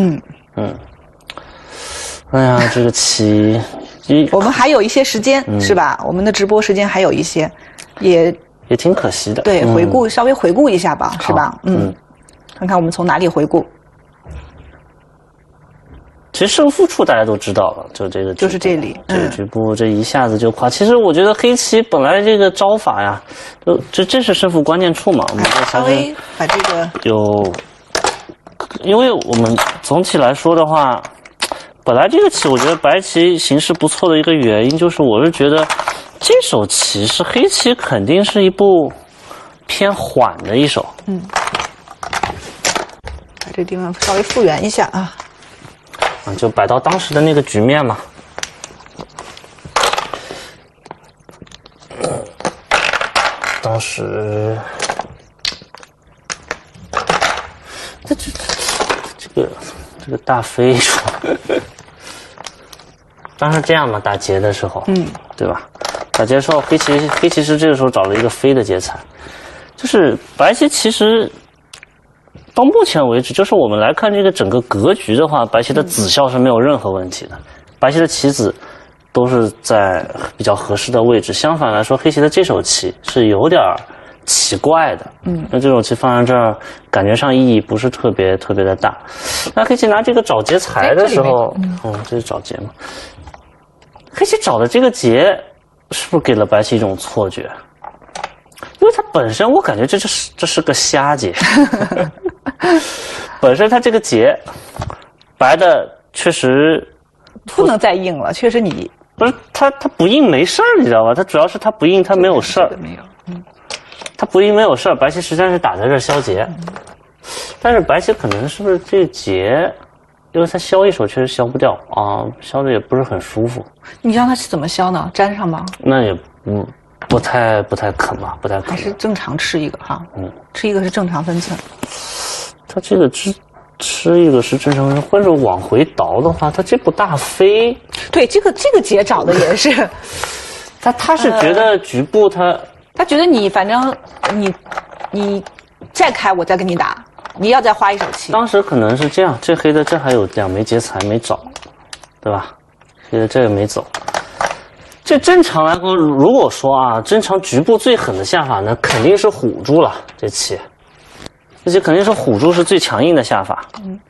哎呀，这个棋， 我们还有一些时间，是吧？我们的直播时间还有一些，也挺可惜的。 对，稍微回顾一下吧，是吧？看看我们从哪里回顾。 其实胜负处大家都知道了， 就是这里， 这个局部这一下子就垮。其实我觉得黑棋本来这个招法呀，这是胜负关键处嘛。我们稍微把这个因为我们总体来说的话。本来这个棋，我觉得白棋形势不错的一个原因，就是我是觉得这手棋是黑棋肯定是一步偏缓的一手。 把这地方稍微复原一下啊。 就摆到当时的那个局面嘛。当时这个大飞出。当时这样嘛，打劫的时候，对吧？打劫的时候，黑棋是这个时候找了一个飞的劫材，就是白棋其实到目前为止，就是我们来看这个整个格局的话，白棋的子效是没有任何问题的，白棋的棋子都是在比较合适的位置。相反来说，黑棋的这手棋是有点奇怪的，那这种棋放在这儿，感觉上意义不是特别的大。那黑棋拿这个找劫材的时候，这是找劫嘛？ 黑棋找的这个劫，是不是给了白棋一种错觉？因为它本身我感觉这是个瞎劫，本身它这个劫，白的确实不能再应了，确实你不是它不应没事儿，你知道吧？它主要是它不应，它没有事儿， 没有， 它不应没有事儿，白棋实际上是打在这儿消劫，但是白棋可能是不是这个劫？因为它消一手确实消不掉啊，消的也不是很舒服。 你让它是怎么消呢？粘上吗？ 那也不太肯吧，不太肯。 还是正常吃一个哈？吃一个是正常分寸。 它这个吃一个是正常分寸，或者往回倒的话，它这步大飞。 对，这个劫找的也是。 他是觉得局部他觉得你反正你再开我再跟你打。你要再花一手棋， 当时可能是这样，这黑的这还有2枚劫财没找，对吧？黑的这个没走。这正常来说，如果说啊，正常局部最狠的下法呢，肯定是虎住了这棋，这棋肯定是虎住是最强硬的下法。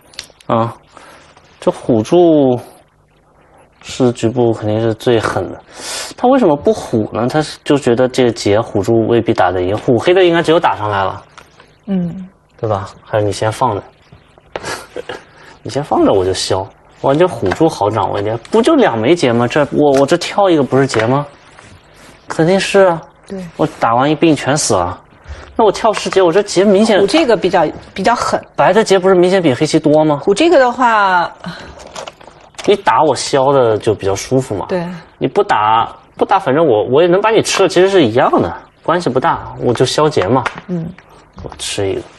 这虎住是局部肯定是最狠的。他为什么不虎呢？他就觉得这个劫虎住未必打得赢，虎黑的应该只有打上来了。对吧？还是你先放着，你先放着我就消，我这虎住好掌握一点，不就2枚劫吗？这我这跳一个不是劫吗？肯定是啊。 对， 我打完一并全死了，那我跳10劫，我这劫明显虎这个比较狠， 白的劫不是明显比黑棋多吗？ 虎这个的话， 你打我消的就比较舒服嘛。 对， 你不打，反正我也能把你吃了，其实是一样的，关系不大，我就消劫嘛。我吃一个。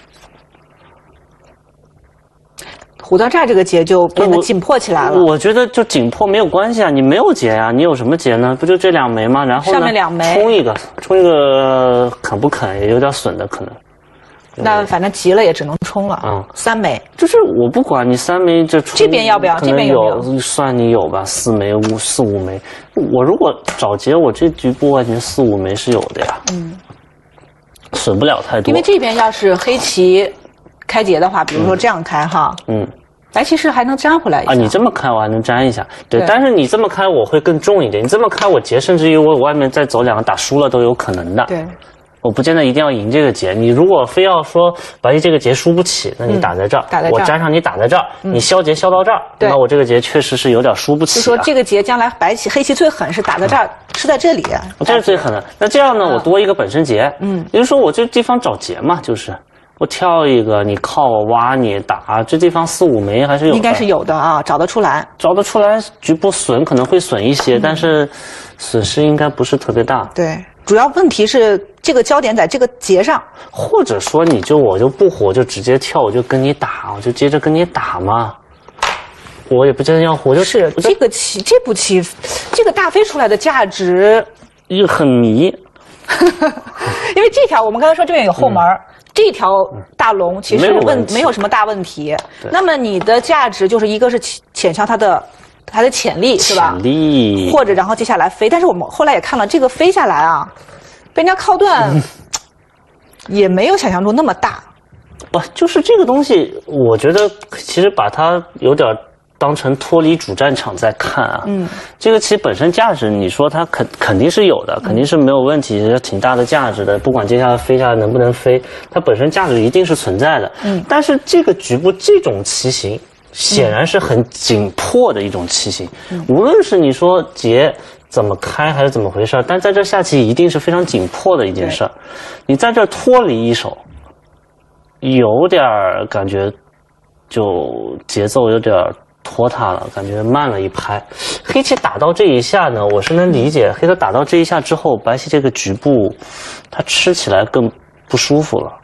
虎到这儿这个劫就变得紧迫起来了。 我觉得就紧迫没有关系啊，你没有劫呀，你有什么劫呢？不就这2枚吗？然后呢， 上面2枚冲一个肯不肯也有点损的可能。 那反正急了也只能冲了。3枚， 就是我不管你3枚这冲， 这边要不要？这边有算你有吧，4枚、4、5枚。我如果找劫，我这局部感觉4、5枚是有的呀。损不了太多。 因为这边要是黑棋开劫的话，比如说这样开哈，白棋是还能粘回来一下。 你这么开我还能粘一下，对。但是你这么开我会更重一点，你这么开我劫，甚至于我外面再走2个打输了都有可能的。 对， 我不见得一定要赢这个劫。你如果非要说白棋这个劫输不起，那你打在这儿，我粘上你打在这儿，你消劫消到这儿，那我这个劫确实是有点输不起。 就说这个劫将来黑棋最狠是打在这儿，是在这里。 这是最狠的。那这样呢，我多一个本身劫，也就是说我这地方找劫嘛，就是。我跳一个，你靠我挖你打，这地方4、5枚还是有的， 应该是有的啊，找得出来， 局部损可能会损一些，但是损失应该不是特别大。 对，主要问题是这个焦点在这个劫上， 或者说我就不火，就直接跳，我就跟你打，我就接着跟你打嘛。我也不见得要火，就是这步棋，这个大飞出来的价值又很迷， 因为这条我们刚才说这边有后门。这条大龙其实没有什么大问题，那么你的价值就是一个是潜消它的潜力是吧？ 潜力， 或者然后接下来飞，但是我们后来也看了这个飞下来啊，被人家靠断，也没有想象中那么大。 不，就是这个东西，我觉得其实把它有点当成脱离主战场在看啊。这个棋本身价值，你说它肯定是有的，肯定是没有问题，挺大的价值的。不管接下来飞下来能不能飞，它本身价值一定是存在的。但是这个局部这种棋形，显然是很紧迫的一种棋形。无论是你说劫怎么开还是怎么回事，但在这下棋一定是非常紧迫的一件事。你在这脱离一手，有点感觉就节奏有点拖沓了，感觉慢了一拍。黑棋打到这一下呢，我是能理解，黑的打到这一下之后，白棋这个局部它吃起来更不舒服了，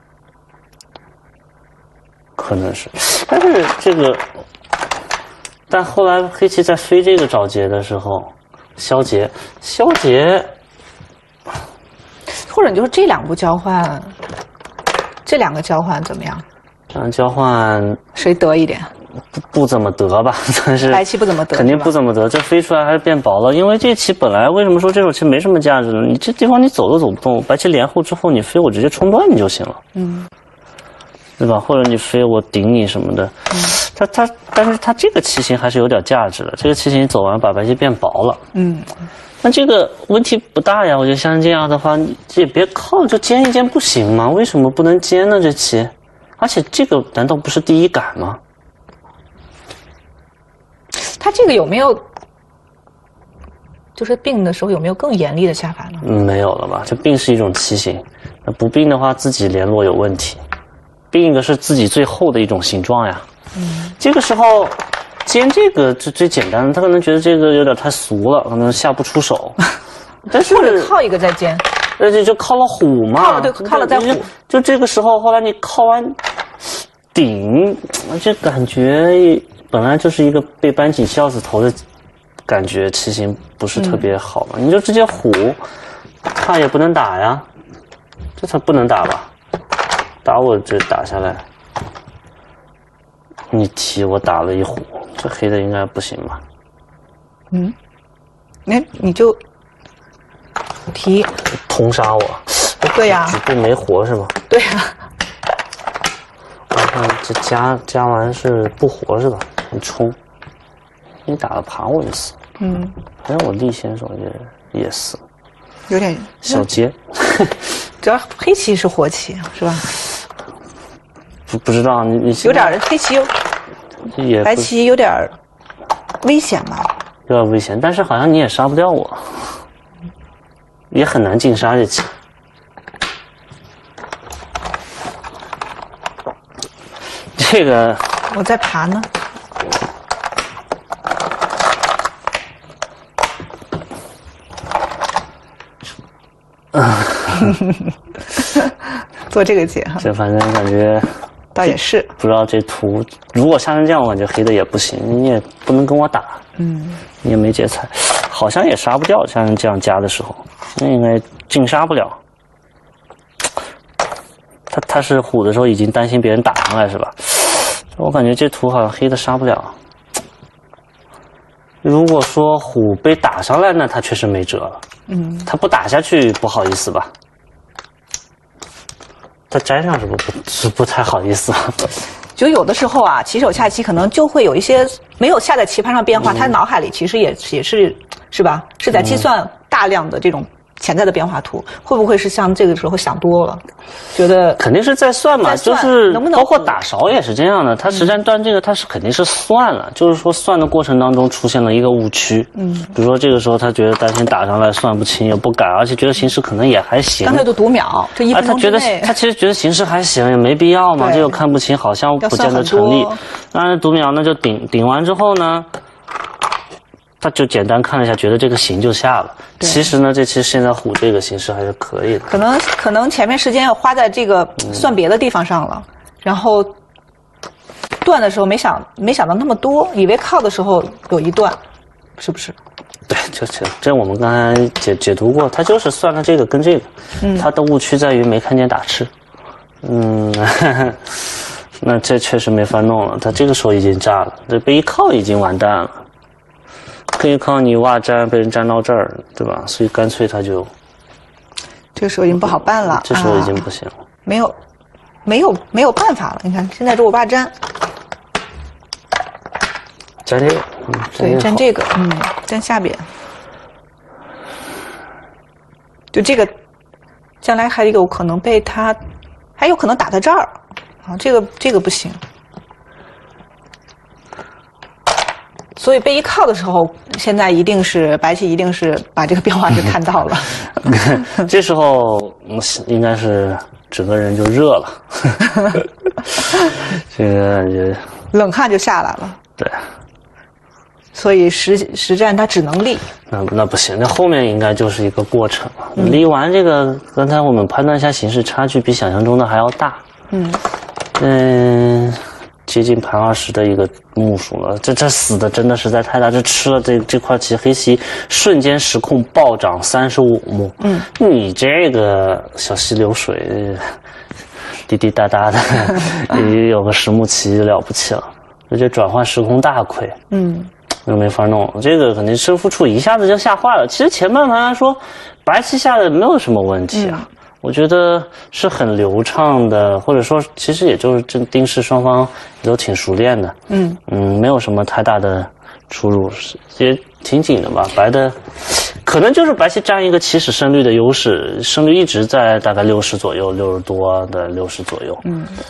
可能是。但是但后来黑棋在飞这个找劫的时候，消劫， 或者你就说这2步交换，这2个交换怎么样？ 这样交换谁得一点？ 不怎么得吧，但是白棋不怎么得， 肯定不怎么得。这飞出来还是变薄了，因为这棋本来为什么说这手棋没什么价值呢？你这地方你走都走不动，白棋连后之后你飞我直接冲断你就行了，对吧？或者你飞我顶你什么的， 但是他这个棋形还是有点价值的。这个棋形走完把白棋变薄了。那这个问题不大呀。我觉得像这样的话，你也别靠，就尖一尖不行吗？为什么不能尖呢？这棋，而且这个难道不是第一感吗？ 他这个有没有？就是病的时候有没有更严厉的下法呢？ 没有了吧？这病是一种棋形，那不病的话自己联络有问题，病一个是自己最后的一种形状呀。这个时候尖这个最简单的，他可能觉得这个有点太俗了，可能下不出手。但是或者靠一个再尖， 就靠了虎嘛， 靠了对，靠了再虎。 就这个时候，后来你靠完顶，这感觉本来就是一个被搬起轿子头的感觉，棋形不是特别好嘛。你就直接虎，他也不能打呀，这他不能打吧？打我这打下来，你提我打了一虎，这黑的应该不行吧？ 那你就提通杀我。 对呀， 局部没活是吧？ 对呀。 我看这加完是不活是吧？你冲，你打了爬我就死。反正我力先手也死， 有点小接。 主要黑棋是活棋是吧？ 不知道你有点黑棋有，白棋有点危险吧？ 有点危险，但是好像你也杀不掉我，也很难进杀这棋。这个我在爬呢。做这个解哈， 这反正感觉倒也是。 不知道这图如果下成这样，我感觉黑的也不行，你也不能跟我打，你也没劫财，好像也杀不掉。像这样加的时候，那应该进杀不了。他是虎的时候已经担心别人打上来是吧？我感觉这图好像黑的杀不了。如果说虎被打上来，那他确实没辙了。他不打下去不好意思吧？他粘上是不太好意思啊。 就有的时候啊，棋手下棋可能就会有一些没有下在棋盘上变化，他脑海里其实也是吧？是在计算大量的这种潜在的变化图，会不会是像这个时候想多了，觉得肯定是在算嘛，就是能不能包括打勺也是这样的，他实战断这个他是肯定是算了，就是说算的过程当中出现了一个误区，比如说这个时候他觉得担心打上来算不清也不敢，而且觉得形势可能也还行， 刚才就读秒，这1分钟之内， 他其实觉得形势还行，也没必要嘛，这个看不清好像不见得成立，那读秒那就顶完之后呢？他就简单看了一下，觉得这个形就下了。其实呢，这其实现在虎这个形势还是可以的。 可能前面时间要花在这个算别的地方上了，然后断的时候没想到那么多，以为靠的时候有一段，是不是？ 对，这我们刚才解读过，他就是算了这个跟这个，他的误区在于没看见打吃。那这确实没法弄了，他这个时候已经炸了，这被一靠已经完蛋了。可以靠你挖粘被人粘到这儿，对吧？所以干脆他就这个时候已经不好办了， 这时候已经不行了， 没有办法了。你看现在如果挖粘这个， 对，粘这个，粘下边，就这个将来还有可能被他，还有可能打在这儿啊，这个不行。所以被一靠的时候，现在一定是白棋，一定是把这个变化是看到了。 这时候应该是整个人就热了，这个也冷汗就下来了。 对， 所以实战他只能立。 那不行，那后面应该就是一个过程。立完这个，刚才我们判断一下形势差距比想象中的还要大。接近盘20的一个目数了，这死的真的实在太大，这吃了这块棋，黑棋瞬间时控暴涨35目。你这个小溪流水，滴滴答答的，也有个10目棋了不起了，这转换时空大亏。那没法弄，这个肯定胜负处一下子就下坏了。其实前半盘来说，白棋下的没有什么问题啊。 我觉得是很流畅的，或者说其实也就是这丁氏双方也都挺熟练的，没有什么太大的出入，也挺紧的吧。白的可能就是白棋占一个起始胜率的优势，胜率一直在大概60左右，60多的60左右，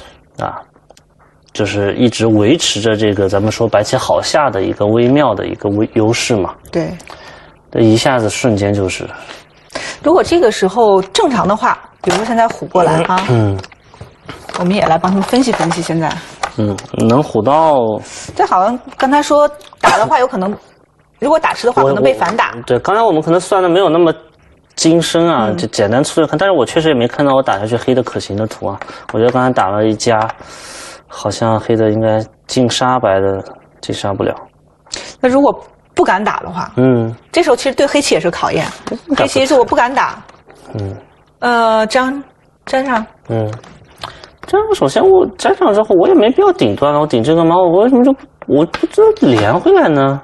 就是一直维持着这个咱们说白棋好下的一个微妙的一个优势嘛。 对， 这一下子瞬间就是。 如果这个时候正常的话，比如说现在虎过来啊，我们也来帮他们分析分析现在。 能虎到。 这好像刚才说打的话，有可能，如果打吃的话，可能被反打。 对，刚才我们可能算的没有那么精深啊，就简单粗略看，但是我确实也没看到我打下去黑的可行的图啊。我觉得刚才打了一家，好像黑的应该净杀，白的净杀不了。 那如果不敢打的话，这时候其实对黑棋也是考验。黑棋是我不敢打，粘上， 这样首先我粘上之后，我也没必要顶端了，我顶这个吗？我为什么我不就连回来呢？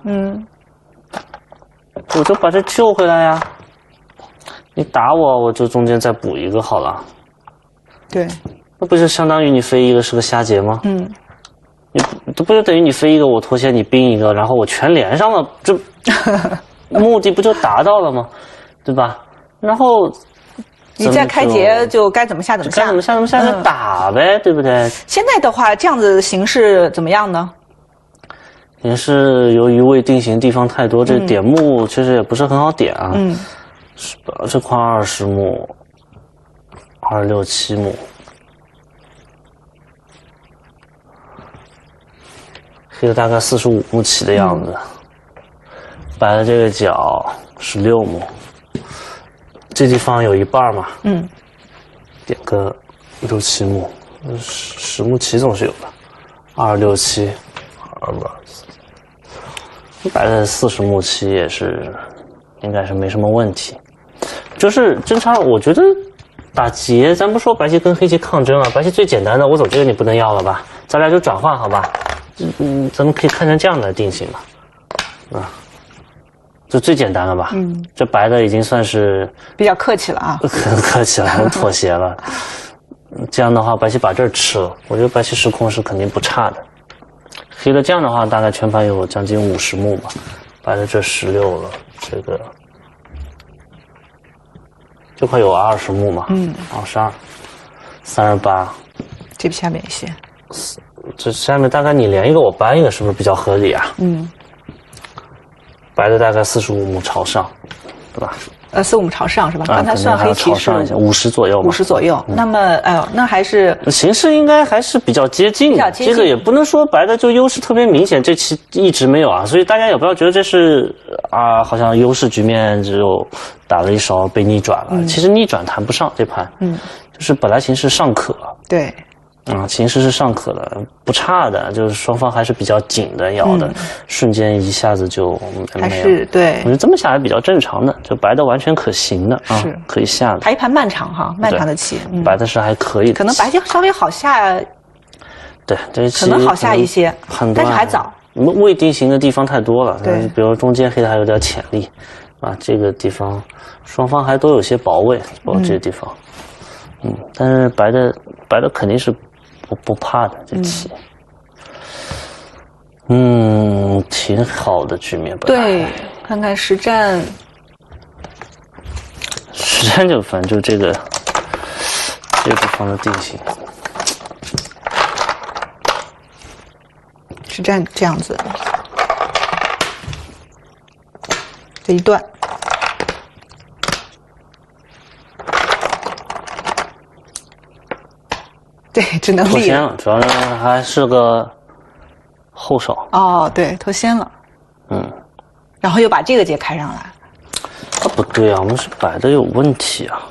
我就把这救回来呀。你打我，我就中间再补一个好了。 对， 那不就相当于你飞一个是个瞎结吗？你这不就等于你飞一个我脱先你兵一个，然后我全连上了，这目的不就达到了吗？对吧？然后你再开劫就该怎么下怎么下， 该怎么下怎么下就打呗，对不对？ 现在的话，这样子形势怎么样呢？ 也是由于未定型地方太多，这点目其实也不是很好点啊。这块20目，26、7目。黑的大概45目棋的样子，白的这个角16目，这地方有一半嘛，点个6、7目，10目棋总是有的，26、7，白的40目棋也是，应该是没什么问题。就是正常，我觉得打劫，咱不说白棋跟黑棋抗争啊，白棋最简单的，我走这个你不能要了吧，咱俩就转换好吧。咱们可以看成这样的定型嘛，就最简单了吧？这白的已经算是比较客气了啊， 很客气了，很妥协了。这样的话，白棋把这儿吃了，我觉得白棋时空是肯定不差的。黑的这样的话，大概全盘有将近50目吧，白的这16了，这块有20目嘛，22、38， 这下面一些。 这下面大概你连一个我搬一个，是不是比较合理啊？白的大概45目朝上，对吧 ？45目朝上是吧？刚才算黑棋是 50左右嘛。 50左右，那么那还是形势应该还是比较接近的。这个也不能说白的就优势特别明显，这棋一直没有啊，所以大家也不要觉得这是好像优势局面只有打了一勺被逆转了。其实逆转谈不上这盘，就是本来形势尚可。 对。 形势是尚可的，不差的，就是双方还是比较紧的咬的，瞬间一下子就没有。 还是对， 我觉得这么下来比较正常的，就白的完全可行的啊，可以下的。 还一盘漫长哈，漫长的棋， 白的是还可以的。 可能白棋稍微好下， 对，这棋可能好下一些，但是还早。 未定型的地方太多了，对，比如中间黑的还有点潜力，这个地方双方还都有些保卫，包括这个地方，但是白的肯定是。不怕的这棋，挺好的局面吧？ 对，看看实战就反正就这个地方的定型， 实战这样子，这一段。对，只能立了。 主要是还是个后手。 对，脱先了。然后又把这个劫开上来。 不对啊，我们是摆的有问题啊。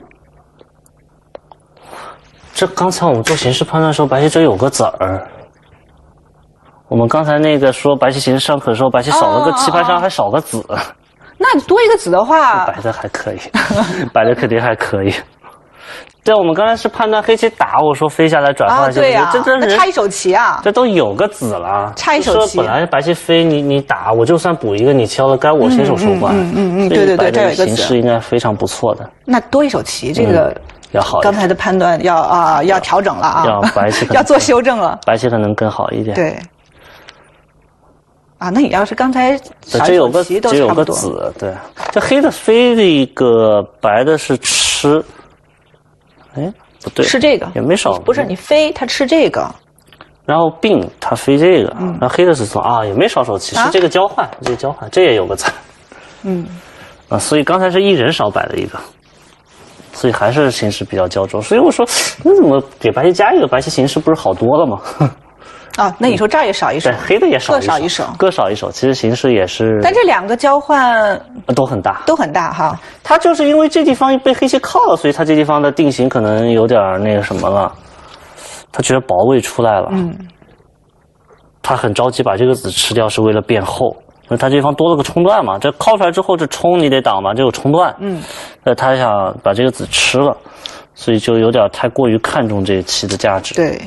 这刚才我们做形势判断的时候，白棋这有个子儿。我们刚才那个说白棋形势尚可的时候，白棋少了个棋盘上还少个子。 那多一个子的话， 白的还可以，白的肯定还可以。对，我们刚才是判断黑棋打，我说飞下来转换， 对呀，这差一手棋啊， 这都有个子了， 差一手棋。 本来白棋飞你打，我就算补一个你敲了，该我先手收官。 对，这有一个子。 形势应该非常不错的。 那多一手棋，这个要好一点。 刚才的判断要调整了啊， 要白棋要做修正了， 白棋可能更好一点。 对。啊，那你要是刚才这有个都差不多。 子，对，这黑的飞的一个，白的是吃。哎，不对， 吃这个也没少。 不是你飞，它吃这个。 然后病它飞这个，然后黑的是从也没少手棋，是这个交换，这个交换，这也有个菜。所以刚才是一人少摆了一个，所以还是形势比较焦灼。所以我说，那怎么给白棋加一个，白棋形势不是好多了吗？ 那你说这儿也少一手， 对，黑的也少一手，各少一手，其实形势也是。 但这两个交换都很大， 都很大哈。 它就是因为这地方被黑棋靠了，所以它这地方的定型可能有点那个什么了。他觉得薄位出来了，他很着急把这个子吃掉，是为了变厚。那他这地方多了个冲断嘛，这靠出来之后，这冲你得挡嘛，这有冲断。他想把这个子吃了，所以就有点太过于看重这个棋的价值。 对。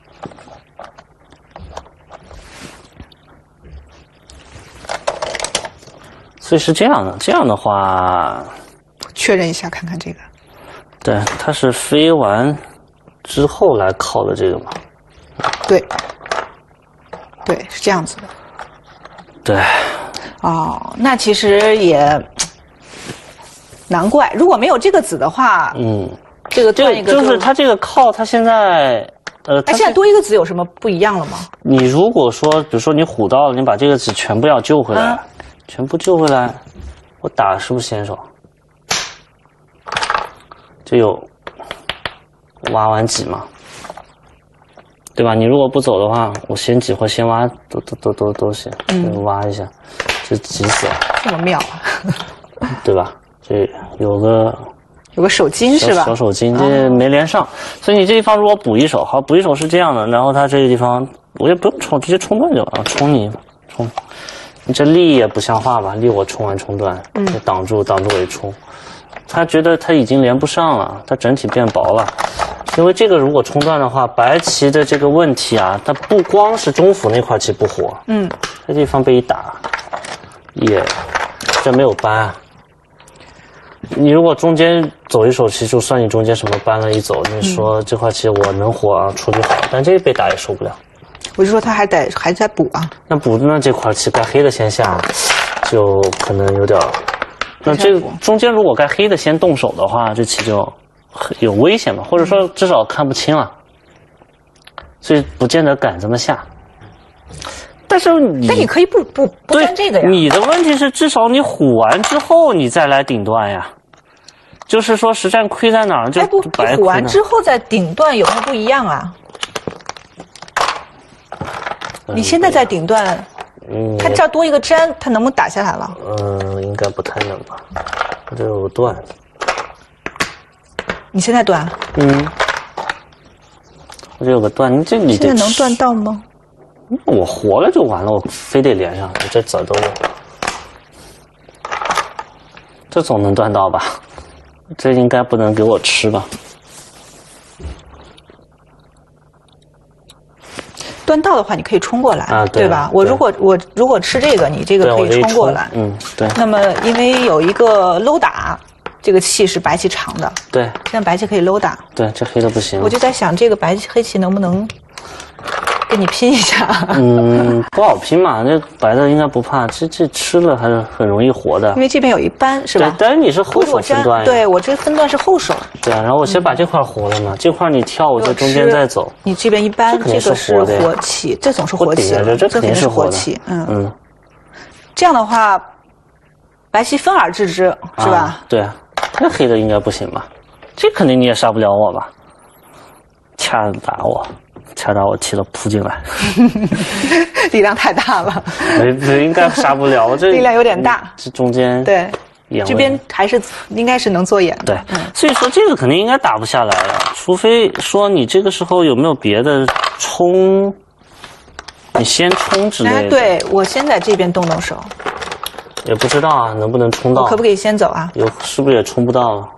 所以是这样的，这样的话， 确认一下看看这个。 对，他是飞完之后来靠的这个嘛？ 对，对，是这样子的。 对。 那其实也难怪，如果没有这个子的话，这个断一个就是他这个靠，他现在现在多一个子有什么不一样了吗？ 你如果说，比如说你虎到了，你把这个子全部要救回来，全部救回来，我打是不是先手？就有挖完几嘛，对吧？你如果不走的话，我先挤或先挖都行，挖一下，就挤死了。 这么妙对吧？这有个手筋是吧？ 小手筋这没连上，所以你这地方如果补一手，好，补一手是这样的，然后他这个地方我也不用冲，直接冲断就完了，冲你，你这力也不像话吧？力我冲完冲断，挡住为冲。他觉得他已经连不上了，他整体变薄了，因为这个如果冲断的话，白棋的这个问题啊，它不光是中府那块棋不活，这地方被一打，这没有扳。你如果中间走一手棋，就算你中间什么扳了一走，你说这块棋我能活啊，出去好，但这个被打也受不了。 我就说他还在补啊。那补那这块棋该黑的先下，就可能有点。那这中间如果该黑的先动手的话，这棋就有危险嘛，或者说至少看不清了，所以不见得敢这么下。但你可以不断这个呀。 你的问题是至少你虎完之后你再来顶断呀，就是说实战亏在哪儿就白亏。 虎完之后再顶断有没有不一样啊？你现在在顶断。他这儿多一个粘，他能不能打下来了？ 应该不太能吧。这有个断。 你现在断？ 我这有个断，你现在能断到吗？ 我活了就完了，我非得连上，这子都有。这总能断到吧？这应该不能给我吃吧？ 断到的话，你可以冲过来， 对吧？我如果吃这个，你这个可以冲过来。 对。 那么因为有一个搂打，这个气是白棋长的。 对。 现在白棋可以搂打。 对，这黑的不行。 我就在想，这个黑棋能不能跟你拼一下？ 不好拼嘛，这白的应该不怕，这吃了还是很容易活的。 因为这边有一扳是吧？ 对，但是你是后手分段呀。 对，我这分段是后手。 对啊，然后我先把这块活了嘛，这块你跳，我在中间再走。 你这边一扳，这个是活棋，这总是活棋， 这肯定是活棋。这样的话，白棋分而治之，是吧？ 对啊，这黑的应该不行吧？这肯定你也杀不了我吧？掐打我踢了扑进来， 力量太大了。 应该杀不了，这力量有点大。 这中间对，这边还是应该是能做眼的。 对，所以说这个肯定应该打不下来了，除非说你这个时候有没有别的冲，你先冲之类的。 对，我先在这边动手。 也不知道啊，能不能冲到？ 我可不可以先走啊？ 是不是也冲不到了？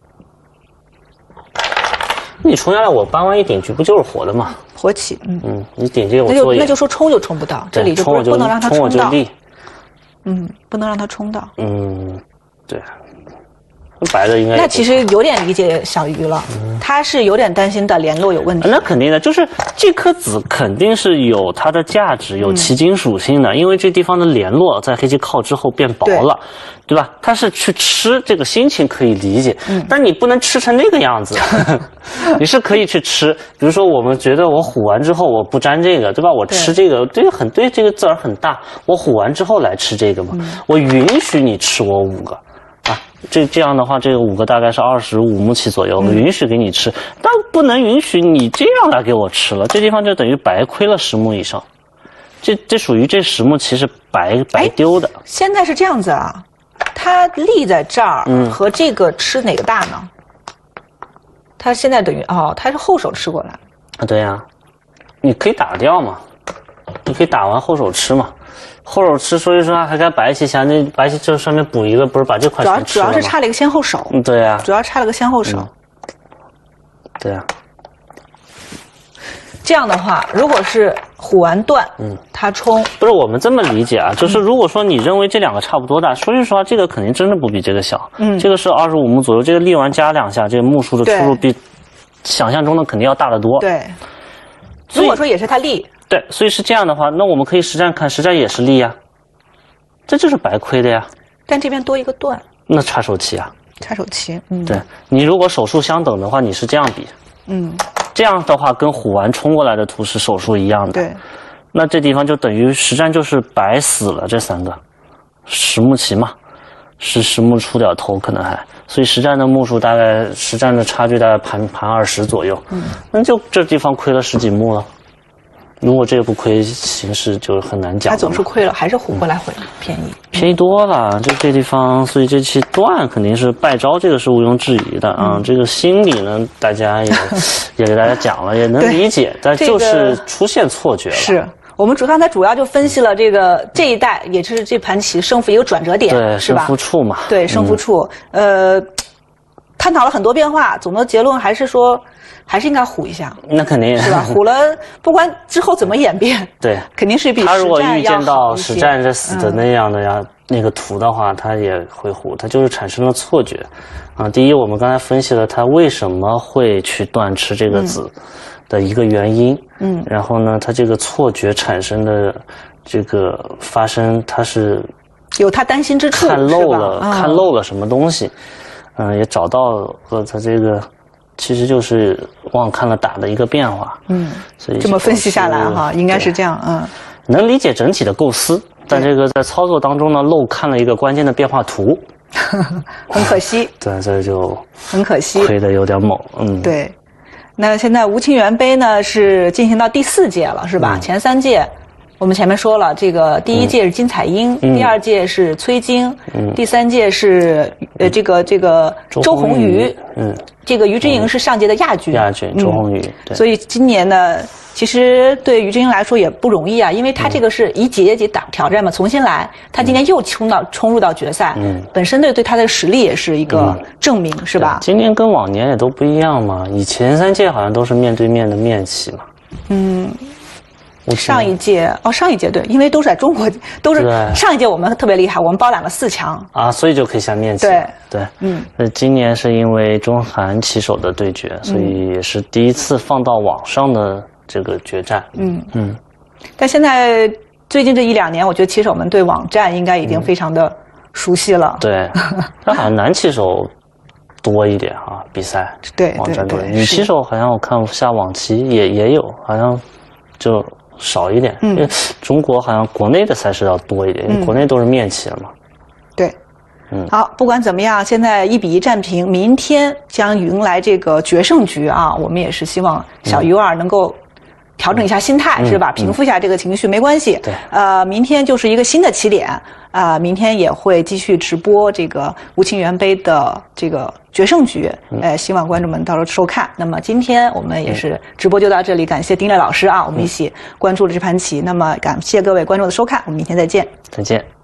你冲下来，我扳完一顶局，不就是活的吗？ 活棋， 你顶这个我做眼， 那就说冲就冲不到，这里就不能让他冲到。不能让他冲到。 对， 白的应该。 那其实有点理解小鱼了，他是有点担心的联络有问题。 那肯定的，就是这颗子肯定是有它的价值，有其金属性的，因为这地方的联络在黑棋靠之后变薄了，对吧？它是去吃，这个心情可以理解，但你不能吃成那个样子，你是可以去吃。比如说，我们觉得我虎完之后我不沾这个，对吧？我吃这个，这个很对，这个字儿很大，我虎完之后来吃这个嘛，我允许你吃我5个。啊，这样的话，这个5个大概是25目棋左右，允许给你吃，但不能允许你这样来给我吃了。这地方就等于白亏了10目以上，这属于这10目棋是白丢的。 现在是这样子啊，他立在这儿，和这个吃哪个大呢？他现在等于他是后手吃过来啊，对呀，你可以打掉嘛，你可以打完后手吃嘛。后手吃，所以说还该白棋下，那白棋这上面补一个，不是把这块全吃了吗？ 主要是差了一个先后手。 对呀， 主要差了个先后手。 对呀。 这样的话，如果是虎完断，他冲， 不是我们这么理解啊，就是如果说你认为这2个差不多大，说句实话，这个肯定真的不比这个小。这个是25目左右，这个立完加2下，这个目数的出入比想象中的肯定要大得多。 对，如果说也是他立。 对，所以是这样的话，那我们可以实战看，实战也是立呀，这就是白亏的呀。 但这边多一个断， 那差手棋啊， 差手棋。 对你如果手数相等的话，你是这样比，这样的话跟虎完冲过来的图是手数一样的。 对， 那这地方就等于实战就是白死了这3个10目棋嘛，10目出点头可能还，所以实战的目数大概实战的差距大概盘20左右，那就这地方亏了10几目了。如果这个不亏，形势就很难讲。 他总是亏了，还是虎回来便宜多了。这地方，所以这棋断肯定是败招，这个是毋庸置疑的啊。这个心理呢，大家也给大家讲了，也能理解，但就是出现错觉了。 是我们刚才主要就分析了这一代，也就是这盘棋胜负一个转折点， 对， 是吧？ 胜负处嘛。 对，胜负处，探讨了很多变化，总的结论还是说。还是应该虎一下， 那肯定是吧？虎了，不管之后怎么演变， 对， 肯定是比实战要好一些。 他如果预见到实战这死的那样的呀，那个图的话，他也会虎，他就是产生了错觉。第一，我们刚才分析了他为什么会去断吃这个子的一个原因，然后呢，他这个错觉产生的这个发生，他是有他担心之处， 看漏了什么东西，也找到了他这个。其实就是忘看了打的一个变化，所以这么分析下来哈，应该是这样， 能理解整体的构思，但这个在操作当中呢，漏看了一个关键的变化图， 很可惜。 对，所以就很可惜， 亏得有点猛， 对。那现在吴清源杯呢是进行到第4届了，是吧？前3届。我们前面说了，这个第1届是金彩英，第2届是崔晶，第3届是这个周鸿祎，这个于之莹是上届的亚军， 周鸿祎，对。 所以今年呢，其实对于之莹来说也不容易啊，因为他这个是以几届挑战嘛，重新来，他今年又冲入到决赛，本身对他的实力也是一个证明，是吧？ 今年跟往年也都不一样嘛，以前3届好像都是面对面的面棋嘛， 上一届对，因为都是在中国，都是上一届我们特别厉害，我们包揽了4强啊，所以就可以下面棋。对，今年是因为中韩棋手的对决，所以也是第一次放到网上的这个决战。 但现在最近这1-2年，我觉得棋手们对网战应该已经非常的熟悉了。 对，但好像男棋手多一点啊，比赛网战多一点，女棋手好像我看下网棋也有，好像就。少一点，因为中国好像国内的赛事要多一点，因为国内都是面棋了嘛。 对，好，不管怎么样，现在1-1战平，明天将迎来这个决胜局啊！我们也是希望小鱼儿能够调整一下心态，是吧？平复一下这个情绪，没关系。 对， 明天就是一个新的起点明天也会继续直播这个吴清源杯的这个决胜局，希望观众们到时候收看。那么今天我们也是直播就到这里，感谢丁烈老师啊，我们一起关注了这盘棋。那么感谢各位观众的收看，我们明天再见。 再见。